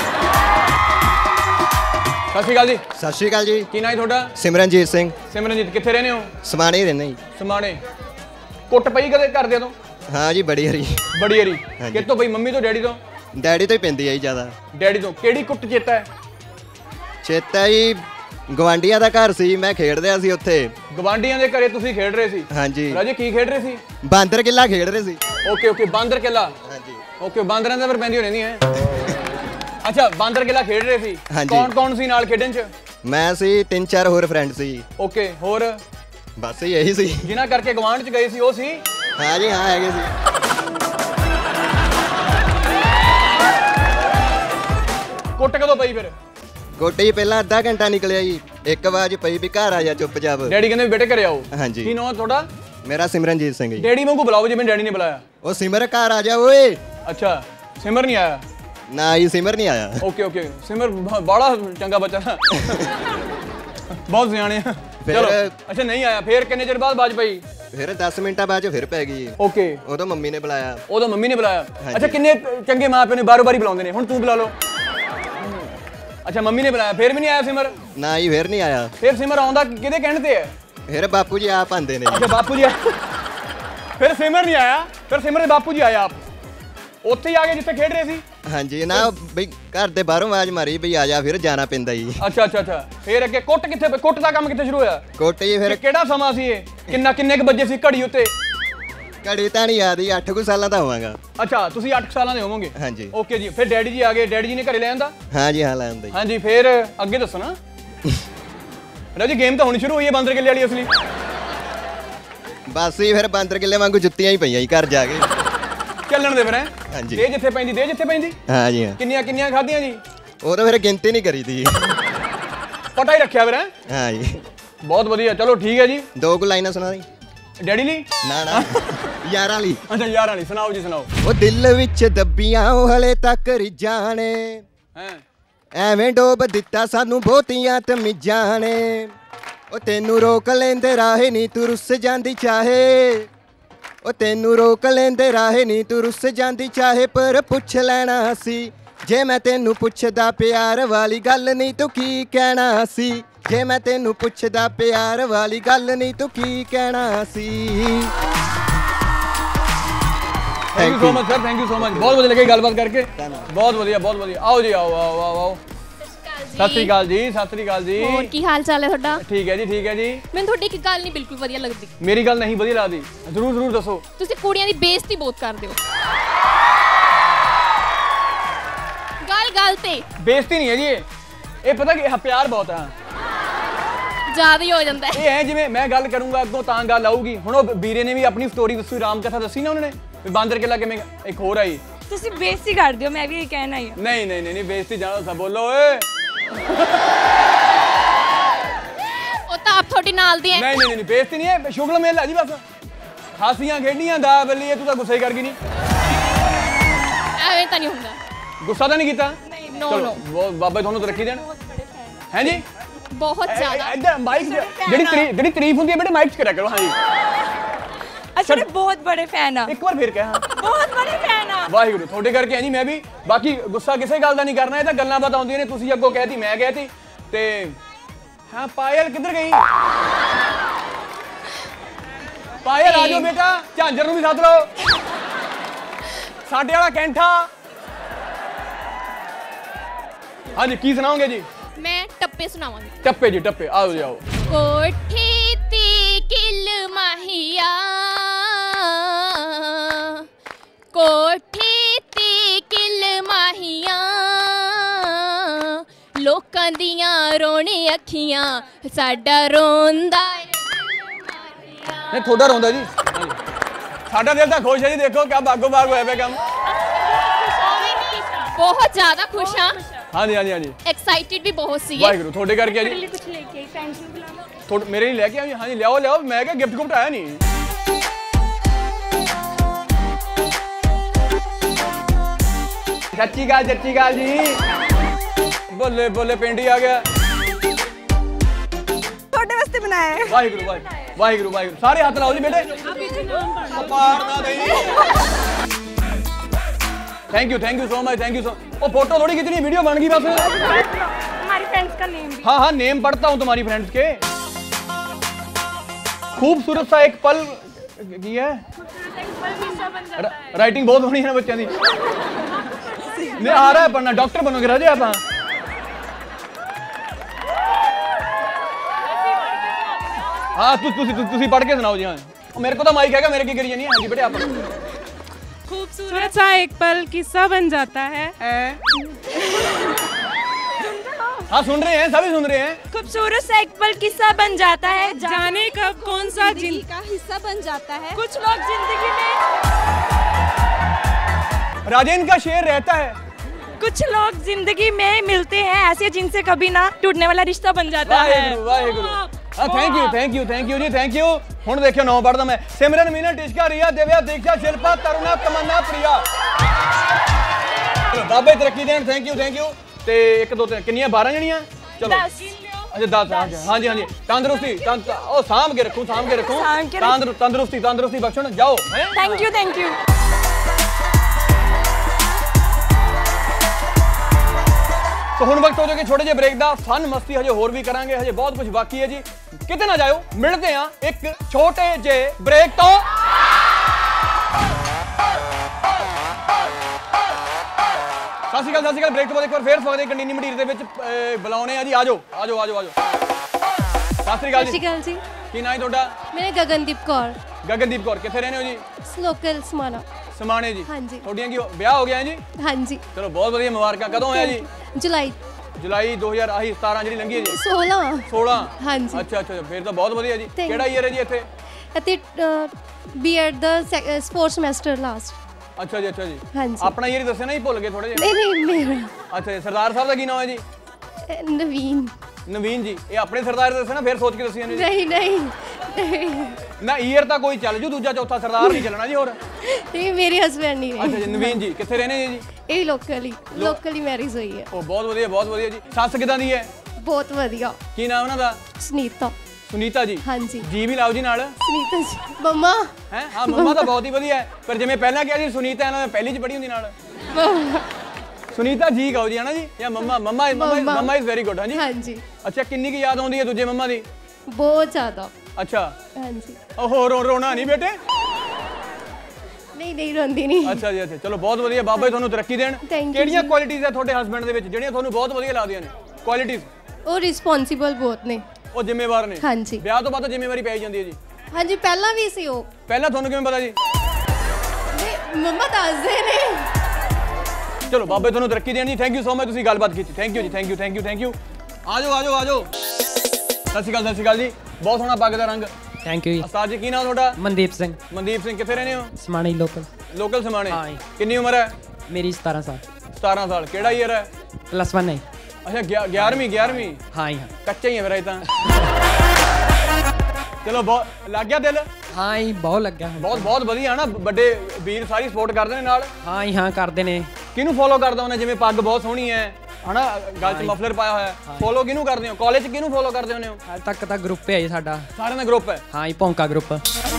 सत श्री अकाल जी। सत श्री अकाल जी। की नाम थोड़ा? सिमरनजीत सिंह। सिमरनजीत कित्थे रहने हो? समाने ही रहने जी। समाने। कुट पई कदे घरदियां तो? हाँ जी बड़ी हरी। बड़ी हरी कित्तों पई? मम्मी तो डैडी तो? डैडी तो ही पैंदी है जी ज़्यादा। डैडी तो किहड़ी कुट चेता है? चेता जी गवांढियां दा घर सी, मैं खेड रहा सी उत्थे। गवांढियां दे घरे तुसीं खेड रहे सी? हाँ जी। राजे की खेड रहे सी? बांदर किला खेड रहे सी। ओके ओके बांदर किला। हाँ जी। ओके बांदरां दा फिर पैंदी रहंदी है। अच्छा बांदर किला खेड रहे सी। हाँ जी। कौन कौन सी नाल खेडन च? मैं सी तीन चार होर फ्रेंड सी। ओके होर? बस यही सी जिन्हां करके गवांढ च गए सी ओ सी? हाँ जी हाँ है सी। कुट कदों पई फिर? कुट जी पहला अद्धा घंटा निकलिया जी, एक आवाज पई भी घर आ जा चुपचाप। डैडी कहंदे बेटे घरे आओ। हाँ जी। की नाम थोड़ा? मेरा सिमरनजीत सिंह जी। डैडी वांगू बुलाओ जिवें डैडी ने बुलाया। ओ सिमर घर आ जा ओए। अच्छा सिमर नहीं आया? ना ही सिमर नहीं आया। ओके ओके सिमर बड़ा चंगा बच्चा था। बहुत सियाने। चलो अच्छा नहीं आया, फिर कितने चिर बाद बाज पई? फिर दस मिनट बाद फिर पै गई। ओके उदों मम्मी ने बुलाया। उदों मम्मी ने बुलाया। हाँ अच्छा किन्ने चंगे मां प्यो ने बारो बारी बुलाउंदे ने, हुण तू बुला लो। अच्छा मम्मी ने बुलाया, फिर भी नहीं आया सिमर? ना ही फिर नहीं आया। फिर सिमर आउंदा किहदे कहण ते है? फिर बापू जी आप आंदे ने। अच्छा बापू जी फिर सिमर नहीं आया, फिर सिमर दे बापू जी आए आप उत्थे ही आ गए जिथे खेड रहे सी? हाँ जी ना बई घर दे बाहरों आवाज मारी बई आ जा, फिर जाना पैंदा जी। अच्छा अच्छा अच्छा फिर अगे कुट किथे? कुट दा काम किथे शुरू होया? कुट जी फिर किहड़ा समा सी ये? किन्ना किन्ने क बजे सी घड़ी उत्ते? घड़ी तां नहीं याद जी, अठ कुछ सालां दा होवांगा। अच्छा तुसीं अठ सालां दे होवोगे? हाँ जी। ओके जी फिर डैडी जी आ गए, डैडी जी ने घरे ले आंदा? हाँ जी हाँ ले आंदा। हाँ जी फिर अगे दसो ना। राजी गेम तो होनी शुरू हुई है बांदर किले वाली असली। बस ही फिर बांदर किले वांगू जुत्तियां ही पईयां घर जाके। चलन दे फिर हैं? हाँ जी। दे जिथे पैंदी दे जिथे पैंदी। हाँ जी हाँ। किन्नियां किन्नियां खादियां जी? वो तो फिर गिनती नहीं करी थी। पता ही रखिया फिर हैं? हाँ जी। बहुत बढ़िया चलो ठीक है जी। दो कुछ लाइनां सुना दी। डैडी ली? ना ना यारां ली। अच्छा यारां ली सुनाओ जी सुनाओ। वो दिल विच दब्बियां हले तक रिझां ने, ਐਵੇਂ ਡੋਬ ਦਿੱਤਾ ਸਾਨੂੰ ਬਹੁਤੀਆਂ ਤਮੀਜ਼ਾਂ ਨੇ। ਉਹ ਤੈਨੂੰ ਰੋਕ ਲੈਂਦੇ ਰਾਹੇ ਨਹੀਂ ਤੂੰ ਰੁੱਸ ਜਾਂਦੀ ਚਾਹੇ। ਉਹ ਤੈਨੂੰ ਰੋਕ ਲੈਂਦੇ ਰਾਹੇ ਨਹੀਂ ਤੂੰ ਰੁੱਸ ਜਾਂਦੀ ਚਾਹੇ। ਪਰ ਪੁੱਛ ਲੈਣਾ ਸੀ ਜੇ ਮੈਂ ਤੈਨੂੰ ਪੁੱਛਦਾ ਪਿਆਰ ਵਾਲੀ ਗੱਲ ਨਹੀਂ ਤੂੰ ਕੀ ਕਹਿਣਾ ਸੀ। ਜੇ ਮੈਂ ਤੈਨੂੰ ਪੁੱਛਦਾ ਪਿਆਰ ਵਾਲੀ ਗੱਲ ਨਹੀਂ ਤੂੰ ਕੀ ਕਹਿਣਾ ਸੀ। Thank you so much sir, thank you so much. बहुत बढ़िया लगे गलबात करके, बहुत बढ़िया बहुत बढ़िया। आओ जी आओ आओ आओ आओ। सत श्री अकाल जी, सत श्री अकाल जी। ਹੋਰ ਕੀ ਹਾਲ ਚਾਲ ਹੈ ਤੁਹਾਡਾ? ठीक है जी ठीक है जी। ਮੈਨੂੰ ਤੁਹਾਡੀ ਇੱਕ ਗੱਲ ਨਹੀਂ ਬਿਲਕੁਲ ਵਧੀਆ ਲੱਗਦੀ। मेरी गल नहीं बढ़िया लगदी? जरूर जरूर दसो। ਤੁਸੀਂ ਕੁੜੀਆਂ ਦੀ ਬੇਇੱਜ਼ਤੀ ਬਹੁਤ ਕਰਦੇ ਹੋ। ਗੱਲ ਗੱਲ ਤੇ बेइज्जती नहीं है जी ये, ये पता कि प्यार बहुत है। ਜ਼ਿਆਦਾ ਹੀ ਹੋ ਜਾਂਦਾ ਹੈ। ਇਹ ਹੈ ਜਿਵੇਂ ਮੈਂ ਗੱਲ ਕਰੂੰਗਾ ਅੱਗੋਂ ਤਾਂ ਗੱਲ ਆਊਗੀ। ਹੁਣ ਉਹ ਵੀਰੇ ਨੇ ਵੀ ਆਪਣੀ ਸਟੋਰੀ ਦੱਸੀ, ਰਾਮ ਕਥਾ ਦੱਸੀ ਨਾ ਉਹਨਾਂ ਨੇ ਵੀ ਬਾਂਦਰ ਕਿਲਾ ਕਿਵੇਂ। ਇੱਕ ਹੋਰ ਆਈ ਤੁਸੀਂ ਬੇਇੱਜ਼ਤੀ ਕਰਦੇ ਹੋ, ਮੈਂ ਵੀ ਇਹ ਕਹਿਣਾ ਹੀ ਆ। ਨਹੀਂ ਨਹੀਂ ਨਹੀਂ ਬੇਇੱਜ਼ਤੀ ਜਾਣੋ ਸਭ ਬੋਲੋ ਓਏ। ਉਹ ਤਾਂ ਆਪ ਤੁਹਾਡੀ ਨਾਲ ਦੀ ਹੈ। ਨਹੀਂ ਨਹੀਂ ਨਹੀਂ ਬੇਇੱਜ਼ਤੀ ਨਹੀਂ ਹੈ, ਸ਼ੁਗਲ ਮੇਲ ਆ ਜੀ ਬਸ। ਹਾਸੀਆਂ ਖੇਡੀਆਂ ਦਾ ਬੱਲੀਏ ਤੂੰ ਤਾਂ ਗੁੱਸੇ ਕਰ ਗਈ ਨਹੀਂ। ਐਵੇਂ ਤਾਂ ਨਹੀਂ ਹੁੰਦਾ। ਗੁੱਸਾ ਤਾਂ ਨਹੀਂ ਕੀਤਾ? ਨਹੀਂ ਨੋ ਨੋ। ਬਾਬਾ ਤੁਹਾਨੂੰ ਤਰੱਕੀ ਦੇਣ। ਹੈ ਜੀ ਬਹੁਤ ਜ਼ਿਆਦਾ। ਇੱਧਰ ਮਾਈਕ ਜਿਹੜੀ ਜਿਹੜੀ ਤਾਰੀਫ ਹੁੰਦੀ ਹੈ ਬੇਟੇ ਮਾਈਕ 'ਚ ਕਰਿਆ ਕਰੋ। ਹਾਂ ਜੀ ਅੱਛਾ ਬਹੁਤ ਬੜੇ ਫੈਨ ਆ। ਇੱਕ ਵਾਰ ਫੇਰ ਕਹਿ। ਹਾਂ ਬਹੁਤ ਬੜੇ ਫੈਨ ਆ। ਵਾਹਿਗੁਰੂ ਤੁਹਾਡੇ ਕਰਕੇ ਹੈ ਜੀ। ਮੈਂ ਵੀ ਬਾਕੀ ਗੁੱਸਾ ਕਿਸੇ ਗੱਲ ਦਾ ਨਹੀਂ ਕਰਨਾ, ਇਹ ਤਾਂ ਗੱਲਾਂ ਬਾਤਾਂ ਆਉਂਦੀਆਂ ਨੇ। ਤੁਸੀਂ ਅੱਗੋਂ ਕਹਿਤੀ ਮੈਂ ਕਹਿਤੀ ਤੇ ਹਾਂ। ਪਾਇਲ ਕਿੱਧਰ ਗਈ? ਪਾਇਲ ਆ ਜਾਓ ਬੇਟਾ, ਝਾਂਜਰ ਨੂੰ ਵੀ ਸੱਦ ਲਓ। ਸਾਡੇ ਵਾਲਾ ਕੈਂਠਾ। ਹਾਂਜੀ ਕੀ ਸੁਣਾਓਗੇ ਜੀ? ਮੈਂ ਟੱਪੇ ਸੁਣਾਵਾਂਗੀ। ਟੱਪੇ ਜੀ ਟੱਪੇ ਆਓ ਜੀ ਆਓ। ਕੋਠੀ ਤੇ ਕਿਲ ਮਾਹੀਆ, ਕੋਠੀ ਤੇ ਕਿਲ ਮਾਹੀਆ, ਲੋਕਾਂ ਦੀਆਂ ਰੋਣੇ ਅੱਖੀਆਂ, ਸਾਡਾ ਰੋਂਦਾ ਏ ਨਹੀਂ ਤੁਹਾਡਾ ਰੋਂਦਾ ਜੀ। ਸਾਡਾ ਦਿਲ ਤਾਂ ਖੁਸ਼ ਹੈ ਜੀ। ਦੇਖੋ ਕਿਆ ਬਾਗੋ ਬਾਗ ਹੋਇਆ ਪਿਆ ਕੰਮ। ਬਹੁਤ ਜ਼ਿਆਦਾ ਖੁਸ਼ ਹਾਂ। ਹਾਂਜੀ ਹਾਂਜੀ ਹਾਂਜੀ ਐਕਸਾਈਟਿਡ ਵੀ ਬਹੁਤ ਸੀ। ਵਾਹਿਗੁਰੂ ਤੁਹਾਡੇ ਕਰਕੇ ਜੀ। ਕੁਝ ਲੈ ਕੇ ਆਈ, ਫਰੈਂਡਸ ਨੂੰ ਬੁਲਾਵਾ। ਮੇਰੇ ਲਈ ਲੈ ਕੇ ਆਓ। ਹਾਂਜੀ ਲਿਆਓ ਲਿਆਓ। ਮੈਂ ਕਿਹਾ ਗਿਫਟ ਗੁਫਟ ਆਇਆ ਨਹੀਂ। सच्ची गल सच्ची गल जी बोले बोले पिंड ही आ गया छोटे वास्ते बनाया है वाहिगुरु वाहिगुरु वाहिगुरु वाहिगुरु सारे हाथ लाओ जी बेटे thank you thank you so much thank you so ओ फोटो थोड़ी कितनी वीडियो बन गई बस हमारी फ्रेंड्स का नेम हाँ हाँ नेम पढ़ता हूँ तुम्हारी फ्रेंड्स के खूबसूरत सा एक पल की है राइटिंग बहुत होनी है बच्चों की नहीं आ रहा है पढ़ना डॉक्टर बनोगे राजे आप हाँ तु, तु, तु, तुसी पढ़ के सुनाओ जी हाँ मेरे को तो माइक हैगा मेरे की करिए नहीं हाँ जी बेटे आप खूबसूरत सा एक पल किस्सा बन जाता है हाँ सुन रहे हैं सभी सुन रहे हैं खूबसूरत सा एक पल किस्सा बन जाता है जाने कब कौन सा जिंदगी का हिस्सा बन जाता है कुछ लोग जिंदगी में राजेन का शेर रहता है कुछ लोग जिंदगी में मिलते हैं ऐसे जिनसे कभी ना टूटने वाला रिश्ता बन जाता है Waheguru thank you thank you thank you जी थैंक यू हुण देखियो नौ पढ़दा मैं सिमरन मीना टिशका रिया दिव्या दीक्षा शिल्पा तरुणा तमन्ना प्रिया बाबे तरक्की देन थैंक यू थैंक यू ते एक दो तीन किन्नियां बारह जणियां चलो अच्छा दस हाँ जी हाँ जी तंदुरुस्ती ओ साम के रखूं साम के रखूं तंदुरुस्ती तंदुरुस्ती बख्शण जाओ थैंक यू थैंक यू तो हुण वक्त हो जाएगा छोटे जे ब्रेक दा फन मस्ती हजे होर भी करांगे हजे बहुत कुछ बाकी है जी किते ना जाओ मिलते हैं एक छोटे जे ब्रेक तो सत श्री अकाल सत श्री अकाल ब्रेक तो बाद एक बार फिर स्वागत है कंटीनी मंडीर दे विच बुलाउने आ जी आ जाओ आ जाओ आ जाओ आ जाओ सत श्री अकाल जी जी की नाम है ਤੁਹਾਡਾ मेरा गगनदीप कौर गगनदीप कौर किथे रहने हो जी लोकल समाना समाने जी हाँ जी ਤੁਹਾਡੀਆਂ ਕੀ ਵਿਆਹ ਹੋ ਗਿਆ ਹੈ ਜੀ हाँ जी ਚਲੋ ਬਹੁਤ ਵਧੀਆ ਮੁਬਾਰਕਾਂ ਕਦੋਂ ਹੋਇਆ ਜੀ जुलाई जुलाई दो हज़ार आही सतारह ਜਿਹੜੀ ਲੰਘੀ ਹੈ ਜੀ सोलह सोलह हाँ जी ਅੱਛਾ ਅੱਛਾ ਫਿਰ ਤਾਂ ਬਹੁਤ ਵਧੀਆ ਜੀ Thank ਕਿਹੜਾ ਈਅਰ ਹੈ ਜੀ ਇੱਥੇ ਅਤੇ ਬੀਐਡ ਦਾ ਸਪੋਰਟਸ ਸਮੈਸਟਰ ਲਾਸਟ ਅੱਛਾ ਜੀ ਅੱਛਾ ਜੀ हाँ जी ਆਪਣਾ ਈਅਰ ਹੀ ਦੱਸਿਆ ਨਾ ਜੀ ਭੁੱਲ ਗਏ ਥੋੜੇ ਜਿਹਾ नहीं नहीं मेरा ਅੱਛਾ ਜੀ ਸਰਦਾਰ ਸਾਹਿਬ ਦਾ ਕੀ ਨਾਮ ਹੈ ਜੀ ਅਹ, ਨਵੀਨ ਨਵੀਨ ਜੀ ਇਹ ਆਪਣੇ ਸਰਦਾਰ ਦੱਸੇ ਨਾ ਫਿਰ ਸੋਚ ਕੇ ਦੱਸਿਆ ਨੇ ਜੀ नहीं नहीं नहीं ਨਾ ਈਅਰ ਤਾਂ ਕੋਈ ਚੱਲ ਜੂ ਦੂਜਾ ਚੌਥਾ ਸਰਦਾਰ ਨਹੀਂ ਚੱਲਣਾ ਜੀ ਹੋਰ नहीं मेरे हस्बैंड नहीं ਅੱਛਾ ਜੀ ਨਵੀਨ ਜੀ ਕਿੱਥੇ ਰਹਿੰਦੇ ਜੀ ਇਹ ਲੋਕਲੀ ਲੋਕਲੀ ਮੈਰਿਜ ਹੋਈ ਹੈ ਉਹ ਬਹੁਤ ਵਧੀਆ ਬਹੁਤ ਵਧੀਆ ਜੀ ਸੱਸ ਕਿਦਾਂ ਦੀ ਹੈ ਬਹੁਤ ਵਧੀਆ ਕੀ ਨਾਮ ਉਹਨਾਂ ਦਾ ਸੁਨੀਤਾ ਸੁਨੀਤਾ ਜੀ ਹਾਂਜੀ ਜੀ ਵੀ ਲਾਓ ਜੀ ਨਾਲ ਸੁਨੀਤਾ ਜੀ ਮੰਮਾ ਹੈ ਹਾਂ ਮੰਮਾ ਤਾਂ ਬਹੁਤ ਹੀ ਵਧੀਆ ਹੈ ਪਰ ਜਿਵੇਂ ਪਹਿਲਾਂ ਕਿਹਾ ਜੀ ਸੁਨੀਤਾ ਇਹਨਾਂ ਨੇ ਪਹਿਲੀ ਚ ਪੜ੍ਹੀ ਹੁੰਦੀ ਨਾਲ ਸੁਨੀਤਾ ਜੀ ਕਹੋ ਜੀ ਹੈ ਨਾ ਜੀ ਜਾਂ mumma mumma mumma mumma is very good ਹਾਂ ਜੀ ਹਾਂਜੀ ਅੱਛਾ ਕਿੰਨੀ ਕੀ ਯਾਦ ਆਉਂਦੀ ਹੈ ਦੂਜੇ ਮੰਮਾ ਦੀ ਬਹੁਤ ਜ਼ਿਆਦਾ ਅੱਛਾ ਹਾਂਜੀ ਓਹੋ ਰੋ ਰੋਣਾ ਨਹੀਂ ਬੇਟੇ ਨਹੀਂ ਨਹੀਂ ਰੋਂਦੀ ਨਹੀਂ ਅੱਛਾ ਜੀ ਅੱਛਾ ਚਲੋ ਬਹੁਤ ਵਧੀਆ ਬਾਬਾ ਜੀ ਤੁਹਾਨੂੰ ਤਰੱਕੀ ਦੇਣ ਕਿਹੜੀਆਂ ਕੁਆਲਿਟੀਆਂ ਆ ਤੁਹਾਡੇ ਹਸਬੰਡ ਦੇ ਵਿੱਚ ਜਿਹੜੀਆਂ ਤੁਹਾਨੂੰ ਬਹੁਤ ਵਧੀਆ ਲੱਗਦੀਆਂ ਨੇ ਕੁਆਲਿਟੀਆਂ ਉਹ ਰਿਸਪੌਂਸਿਬਲ ਬਹੁਤ ਨੇ ਉਹ ਜ਼ਿੰਮੇਵਾਰ ਨੇ ਹਾਂਜੀ ਵਿਆਹ ਤੋਂ ਬਾਅਦ ਜ਼ਿੰਮੇਵਾਰੀ ਪੈ ਜਾਂਦੀ ਹੈ ਜੀ ਹਾਂਜੀ ਪਹਿਲਾਂ ਵੀ ਸੀ ਉਹ ਪਹਿਲਾਂ ਤੁਹਾਨੂੰ ਕਿਵੇਂ ਪਤਾ ਜੀ ਮੰਮਾ ਦੱਸਦੇ ਨੇ ਚਲੋ ਬਾਬੇ ਤੁਹਾਨੂੰ ਤਰੱਕੀ ਦੇਣ ਜੀ ਥੈਂਕ ਯੂ ਸੋ ਮਚ ਤੁਸੀਂ ਗੱਲਬਾਤ ਕੀਤੀ ਥੈਂਕ ਯੂ ਜੀ thank you thank you thank you ਆ ਜਾਓ ਆ ਜਾਓ ਆ ਜਾਓ ਸਤਿ ਸ਼੍ਰੀ ਅਕਾਲ ਸਤਿ ਸ਼੍ਰੀ ਅਕਾਲ ਜੀ ਬਹੁਤ ਸੋਹਣਾ ਪੱਗ ਦਾ ਰੰਗ ਥੈਂਕ ਯੂ ਜੀ ਉਸਤਾਦ ਜੀ ਕੀ ਨਾਮ ਤੁਹਾਡਾ ਮਨਦੀਪ ਸਿੰਘ ਮਨਦੀਪ ਸਿੰਘ ਕਿੱਥੇ ਰਹਿੰਦੇ ਹੋ ਸਮਾਣੇ ਲੋਕਲ ਲੋਕਲ ਸਮਾਣੇ ਹਾਂ ਜੀ ਕਿੰਨੀ ਉਮਰ ਹੈ ਮੇਰੀ ਸਤਾਰਾਂ ਸਾਲ ਸਤਾਰਾਂ ਸਾਲ ਕਿਹੜਾ ਈਅਰ ਹੈ ਪਲੱਸ ਵਨ ਹੈ ਅੱਛਾ ਗਿਆਰਵੀਂ ਗਿਆਰਵੀਂ ਹਾਂ ਜੀ ਹਾਂ ਕੱਚਾ ਹੀ ਹੈ ਮੇਰਾ ਇਹ ਤਾਂ ਚਲੋ ਬਹੁਤ ਲੱਗ ਗਿਆ ਦਿਲ ਹਾਂ ਜੀ ਬਹੁਤ ਲੱਗਿਆ ਬਹੁਤ ਬਹੁਤ ਵਧੀਆ ਨਾ ਵੱਡੇ ਵੀਰ ਸਾਰੀ ਸਪੋਰਟ ਕਰਦੇ ਨੇ ਨਾਲ ਹਾਂ ਜੀ ਹਾਂ ਕਰਦੇ ਨੇ ਕਿਹਨੂੰ ਫੋਲੋ ਕਰਦਾ ਉਹਨੇ ਜਿਵੇਂ ਪੱਗ ਬਹੁਤ ਸੋਹਣੀ ਹੈ ਹਨਾ ਗੱਲ 'ਚ ਮਫਲਰ ਪਾਇਆ ਹੋਇਆ ਫੋਲੋ ਕਿਹਨੂੰ ਕਰਦੇ ਹੋ ਕਾਲਜ 'ਚ ਕਿਹਨੂੰ ਫੋਲੋ ਕਰਦੇ ਹੋ ਹਾਲੇ ਤੱਕ ਤਾਂ ਗਰੁੱਪ ਹੈ ਜੀ ਸਾਡਾ ਸਾਰਿਆਂ ਦਾ ਗਰੁੱਪ ਹੈ ਹਾਂ ਜੀ ਭੌਂਕਾ ਗਰੁੱਪ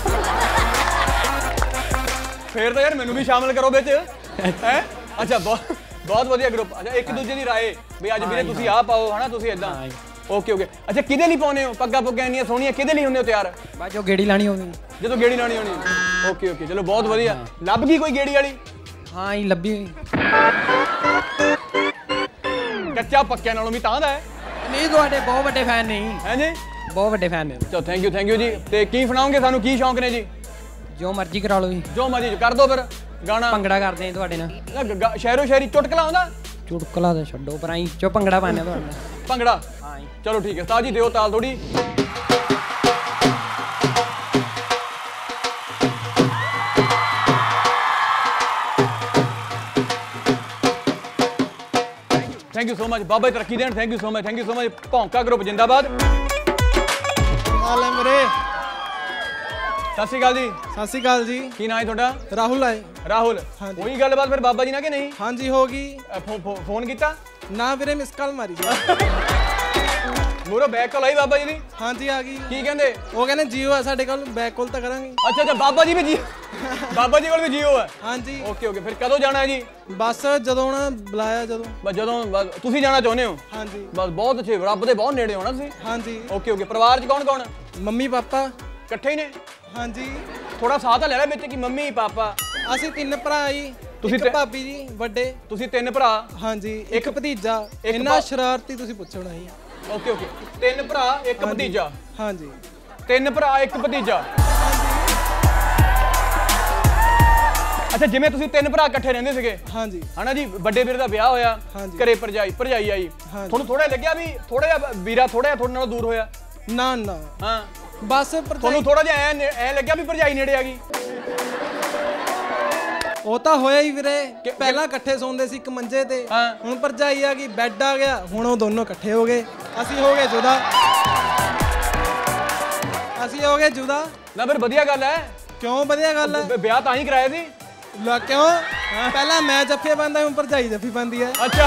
ਫੇਰ ਤਾਂ ਯਾਰ ਮੈਨੂੰ ਵੀ ਸ਼ਾਮਿਲ ਕਰੋ ਵਿੱਚ ਹੈ ਅੱਛਾ ਬਹੁਤ ਬਹੁਤ ਵਧੀਆ ਗਰੁੱਪ ਅੱਛਾ ਇੱਕ ਦੂਜੇ ਦੀ ਰਾਏ ਵੀ ਅੱਜ ਵੀਰੇ ਤੁਸੀਂ ਆਹ ਪਾਓ ਹਨਾ ਤੁਸੀਂ ਇਦਾਂ ਓਕੇ ਓਕੇ ਅੱਛਾ ਕਿਹਦੇ ਲਈ ਪਾਉਨੇ ਹੋ ਪੱਗਾਂ ਪੁੱਗਾਂ ਇੰਨੀਆਂ ਸੋਹਣੀਆਂ ਕਿਹਦੇ ਲਈ ਹੁੰਦੇ ਹੋ ਤਿਆਰ ਬਸ ਜੋ ਗੇੜੀ ਲਾਣੀ ਹੋਣੀ ਜਦੋਂ ਗੇੜੀ ਲਾਣੀ ਹੋਣੀ ਓਕੇ ਓਕੇ ਚਲੋ ਬਹੁਤ ਵਧੀਆ ਲੱਭ ਗਈ ਕੋਈ ਗੇੜੀ ਵਾਲੀ ਹਾਂ ਜੀ ਲੱਭੀ ਹੋਈ ਕੱਚਾ ਪੱਕਿਆਂ ਨਾਲੋਂ ਵੀ ਤਾਂ ਦਾ ਹੈ ਨਹੀਂ ਤੁਹਾਡੇ ਬਹੁਤ ਵੱਡੇ ਫੈਨ ਨੇ ਹੈ ਜੀ ਬਹੁਤ ਵੱਡੇ ਫੈਨ ਨੇ ਚਲੋ ਥੈਂਕ ਯੂ ਥੈਂਕ ਯੂ ਜੀ ਤੇ ਕੀ ਸੁਣਾਓਗੇ ਸਾਨੂੰ ਕੀ ਸ਼ੌਂਕ ਨੇ ਜੀ ਜੋ ਮਰਜ਼ੀ ਕਰਾ ਲਓ ਜੀ ਜੋ ਮਰਜ਼ੀ ਕਰ ਦੋ ਫਿਰ ਗਾਣਾ ਭੰਗੜਾ ਕਰਦੇ ਆ ਤੁਹਾਡੇ ਨਾਲ ਸ਼ਹਿਰੋ ਸ਼ਹਿਰੀ ਚੁਟਕਲਾ ਆਉਂਦਾ ਚੁਟਕਲਾ ਤਾਂ ਛੱਡੋ ਪਰ ਆਈ ਚੋ ਭੰਗੜਾ ਪਾਣਾ ਤੁਹਾਡਾ ਭੰਗੜਾ ਹਾਂ ਚਲੋ ਠੀਕ ਹੈ ਉਸਤਾਦ ਜੀ ਦਿਓ ਤਾਲ ਥੋੜੀ ਥੈਂਕ ਯੂ ਸੋ ਮਚ ਬਾਬਾ ਜੀ ਤਰੱਕੀ ਦੇਣ thank you so much thank you so much ਭੌਂਕਾ ਗਰੁੱਪ ਜਿੰਦਾਬਾਦ ਹਾਲ ਹੈ ਮੇਰੇ ਸਤਿ ਸ਼੍ਰੀ ਅਕਾਲ ਜੀ। ਸਤਿ ਸ਼੍ਰੀ ਅਕਾਲ ਜੀ। ਕੀ ਨਾਂ ਹੈ ਤੁਹਾਡਾ? ਰਾਹੁਲ ਹੈ। ਰਾਹੁਲ, ਉਹੀ ਗੱਲਬਾਤ ਫਿਰ ਬਾਬਾ ਜੀ ਨਾਲ ਕਿ ਨਹੀਂ? ਹਾਂਜੀ ਹੋ ਗਈ। ਫੋਨ ਕੀਤਾ? ਨਾ ਵੀਰੇ ਮਿਸ ਕਾਲ ਮਾਰੀ ਜੀ। ਮੂਰੋ ਬੈਕ ਕਾਲ ਆਈ ਬਾਬਾ ਜੀ ਦੀ? ਹਾਂਜੀ ਆ ਗਈ। ਕੀ ਕਹਿੰਦੇ? ਉਹ ਕਹਿੰਦੇ ਜੀਓ ਹੈ ਸਾਡੇ ਕੋਲ, ਬੈਕ ਕਾਲ ਤਾਂ ਕਰਾਂਗੇ। ਅੱਛਾ ਅੱਛਾ, ਬਾਬਾ ਜੀ ਵੀ ਜੀ ਬਾਬਾ ਜੀ ਕੋਲ ਵੀ ਜੀਓ ਹੈ? ਹਾਂਜੀ। ਓਕੇ ਓਕੇ, ਫਿਰ ਕਦੋਂ ਜਾਣਾ ਹੈ ਜੀ? ਬਸ ਜਦੋਂ ਉਹਨਾਂ ਬੁਲਾਇਆ, ਜਦੋਂ ਬਸ ਜਦੋਂ ਤੁਸੀਂ ਜਾਣਾ ਚਾਹੁੰਦੇ ਹੋ? ਹਾਂਜੀ। ਬਸ ਬਹੁਤ ਅੱਛੇ, ਰੱਬ ਦੇ ਬਹੁਤ ਨੇੜੇ ਹੋਣਾ ਤੁਸੀਂ। ਹਾਂਜੀ। ਓਕੇ ਓਕੇ, ਪਰਿਵਾਰ 'ਚ ਕੌਣ ਕੌਣ? ਮੰਮੀ ਪਾਪਾ ਇਕੱਠੇ ਹੀ ਨੇ? ਹਾਂਜੀ। ਥੋੜਾ ਸਾਹ ਤਾਂ ਲੈ ਲੈ ਵਿੱਚ ਕਿ ਮੰਮੀ ਪਾਪਾ। ਅਸੀਂ ਤਿੰਨ ਭਰਾ ਜੀ। ਤੁਸੀਂ ਇੱਕ ਭਾਬੀ ਜੀ ਵੱਡੇ। ਤੁਸੀਂ ਤਿੰਨ ਭਰਾ? ਹਾਂਜੀ। ਇੱਕ ਭਤੀਜਾ। ਇੰਨਾ ਸ਼ਰਾਰਤੀ ਤੁਸੀਂ ਪੁੱਛੋ ਨਹੀਂ। ਓਕੇ ਓਕੇ, ਤਿੰਨ ਭਰਾ ਇੱਕ ਭਤੀਜਾ। ਹਾਂਜੀ। ਤਿੰਨ ਭਰਾ ਇੱਕ ਭਤੀਜਾ। ਅੱਛਾ, ਜਿਵੇਂ ਤੁਸੀਂ ਤਿੰਨ ਭਰਾ ਇਕੱਠੇ ਰਹਿੰਦੇ ਸੀਗੇ? ਹਾਂਜੀ। ਹਨਾ ਜੀ, ਵੱਡੇ ਵੀਰ ਦਾ ਵਿਆਹ ਹੋਇਆ, ਘਰੇ ਭਰਜਾਈ ਭਰਜਾਈ ਆਈ, ਤੁਹਾਨੂੰ ਥੋੜਾ ਲੱਗਿਆ ਵੀ ਥੋੜਾ ਜਿਹਾ ਵੀਰਾ ਥੋੜਾ ਜਿਹਾ ਤੁਹਾਡੇ ਨਾਲੋਂ ਦੂਰ ਹੋਇਆ? ਨਾ ਨਾ। ਹਾਂ ਬਸ ਤੁਹਾਨੂੰ ਥੋੜਾ ਜਿਹਾ ਐ ਐ ਲੱਗਿਆ ਵੀ ਭਰਜਾਈ ਨੇੜੇ ਆ ਗਈ? ਉਹ ਤਾਂ ਹੋਇਆ ਹੀ ਵੀਰੇ। ਪਹਿਲਾਂ ਇਕੱਠੇ ਸੌਂਦੇ ਸੀ ਇੱਕ ਮੰਜੇ ਤੇ, ਹੁਣ ਭਰਜਾਈ ਆ ਗਈ, ਬੈੱਡ ਆ ਗਿਆ, ਹੁਣ ਉਹ ਦੋਨੋਂ ਇਕੱਠੇ ਹੋ ਗਏ, ਅਸੀਂ ਹੋ ਗਏ ਜੁਦਾ। ਅਸੀਂ ਹੋ ਗਏ ਜੁਦਾ। ਨਾ ਫਿਰ ਵਧੀਆ ਗੱਲ ਹੈ। ਕਿਉਂ ਵਧੀਆ ਗੱਲ ਹੈ? ਵਿਆਹ ਤਾਂ ਹੀ ਕਰਾਇਆ ਸੀ। ਲਾ ਕਿਉਂ? ਪਹਿਲਾਂ ਮੈਂ ਜੱਫੇ ਪਾਉਂਦਾ, ਹੁਣ ਭਰਜਾਈ ਜੱਫੀ ਪਾਉਂਦੀ ਹੈ। ਅੱਛਾ,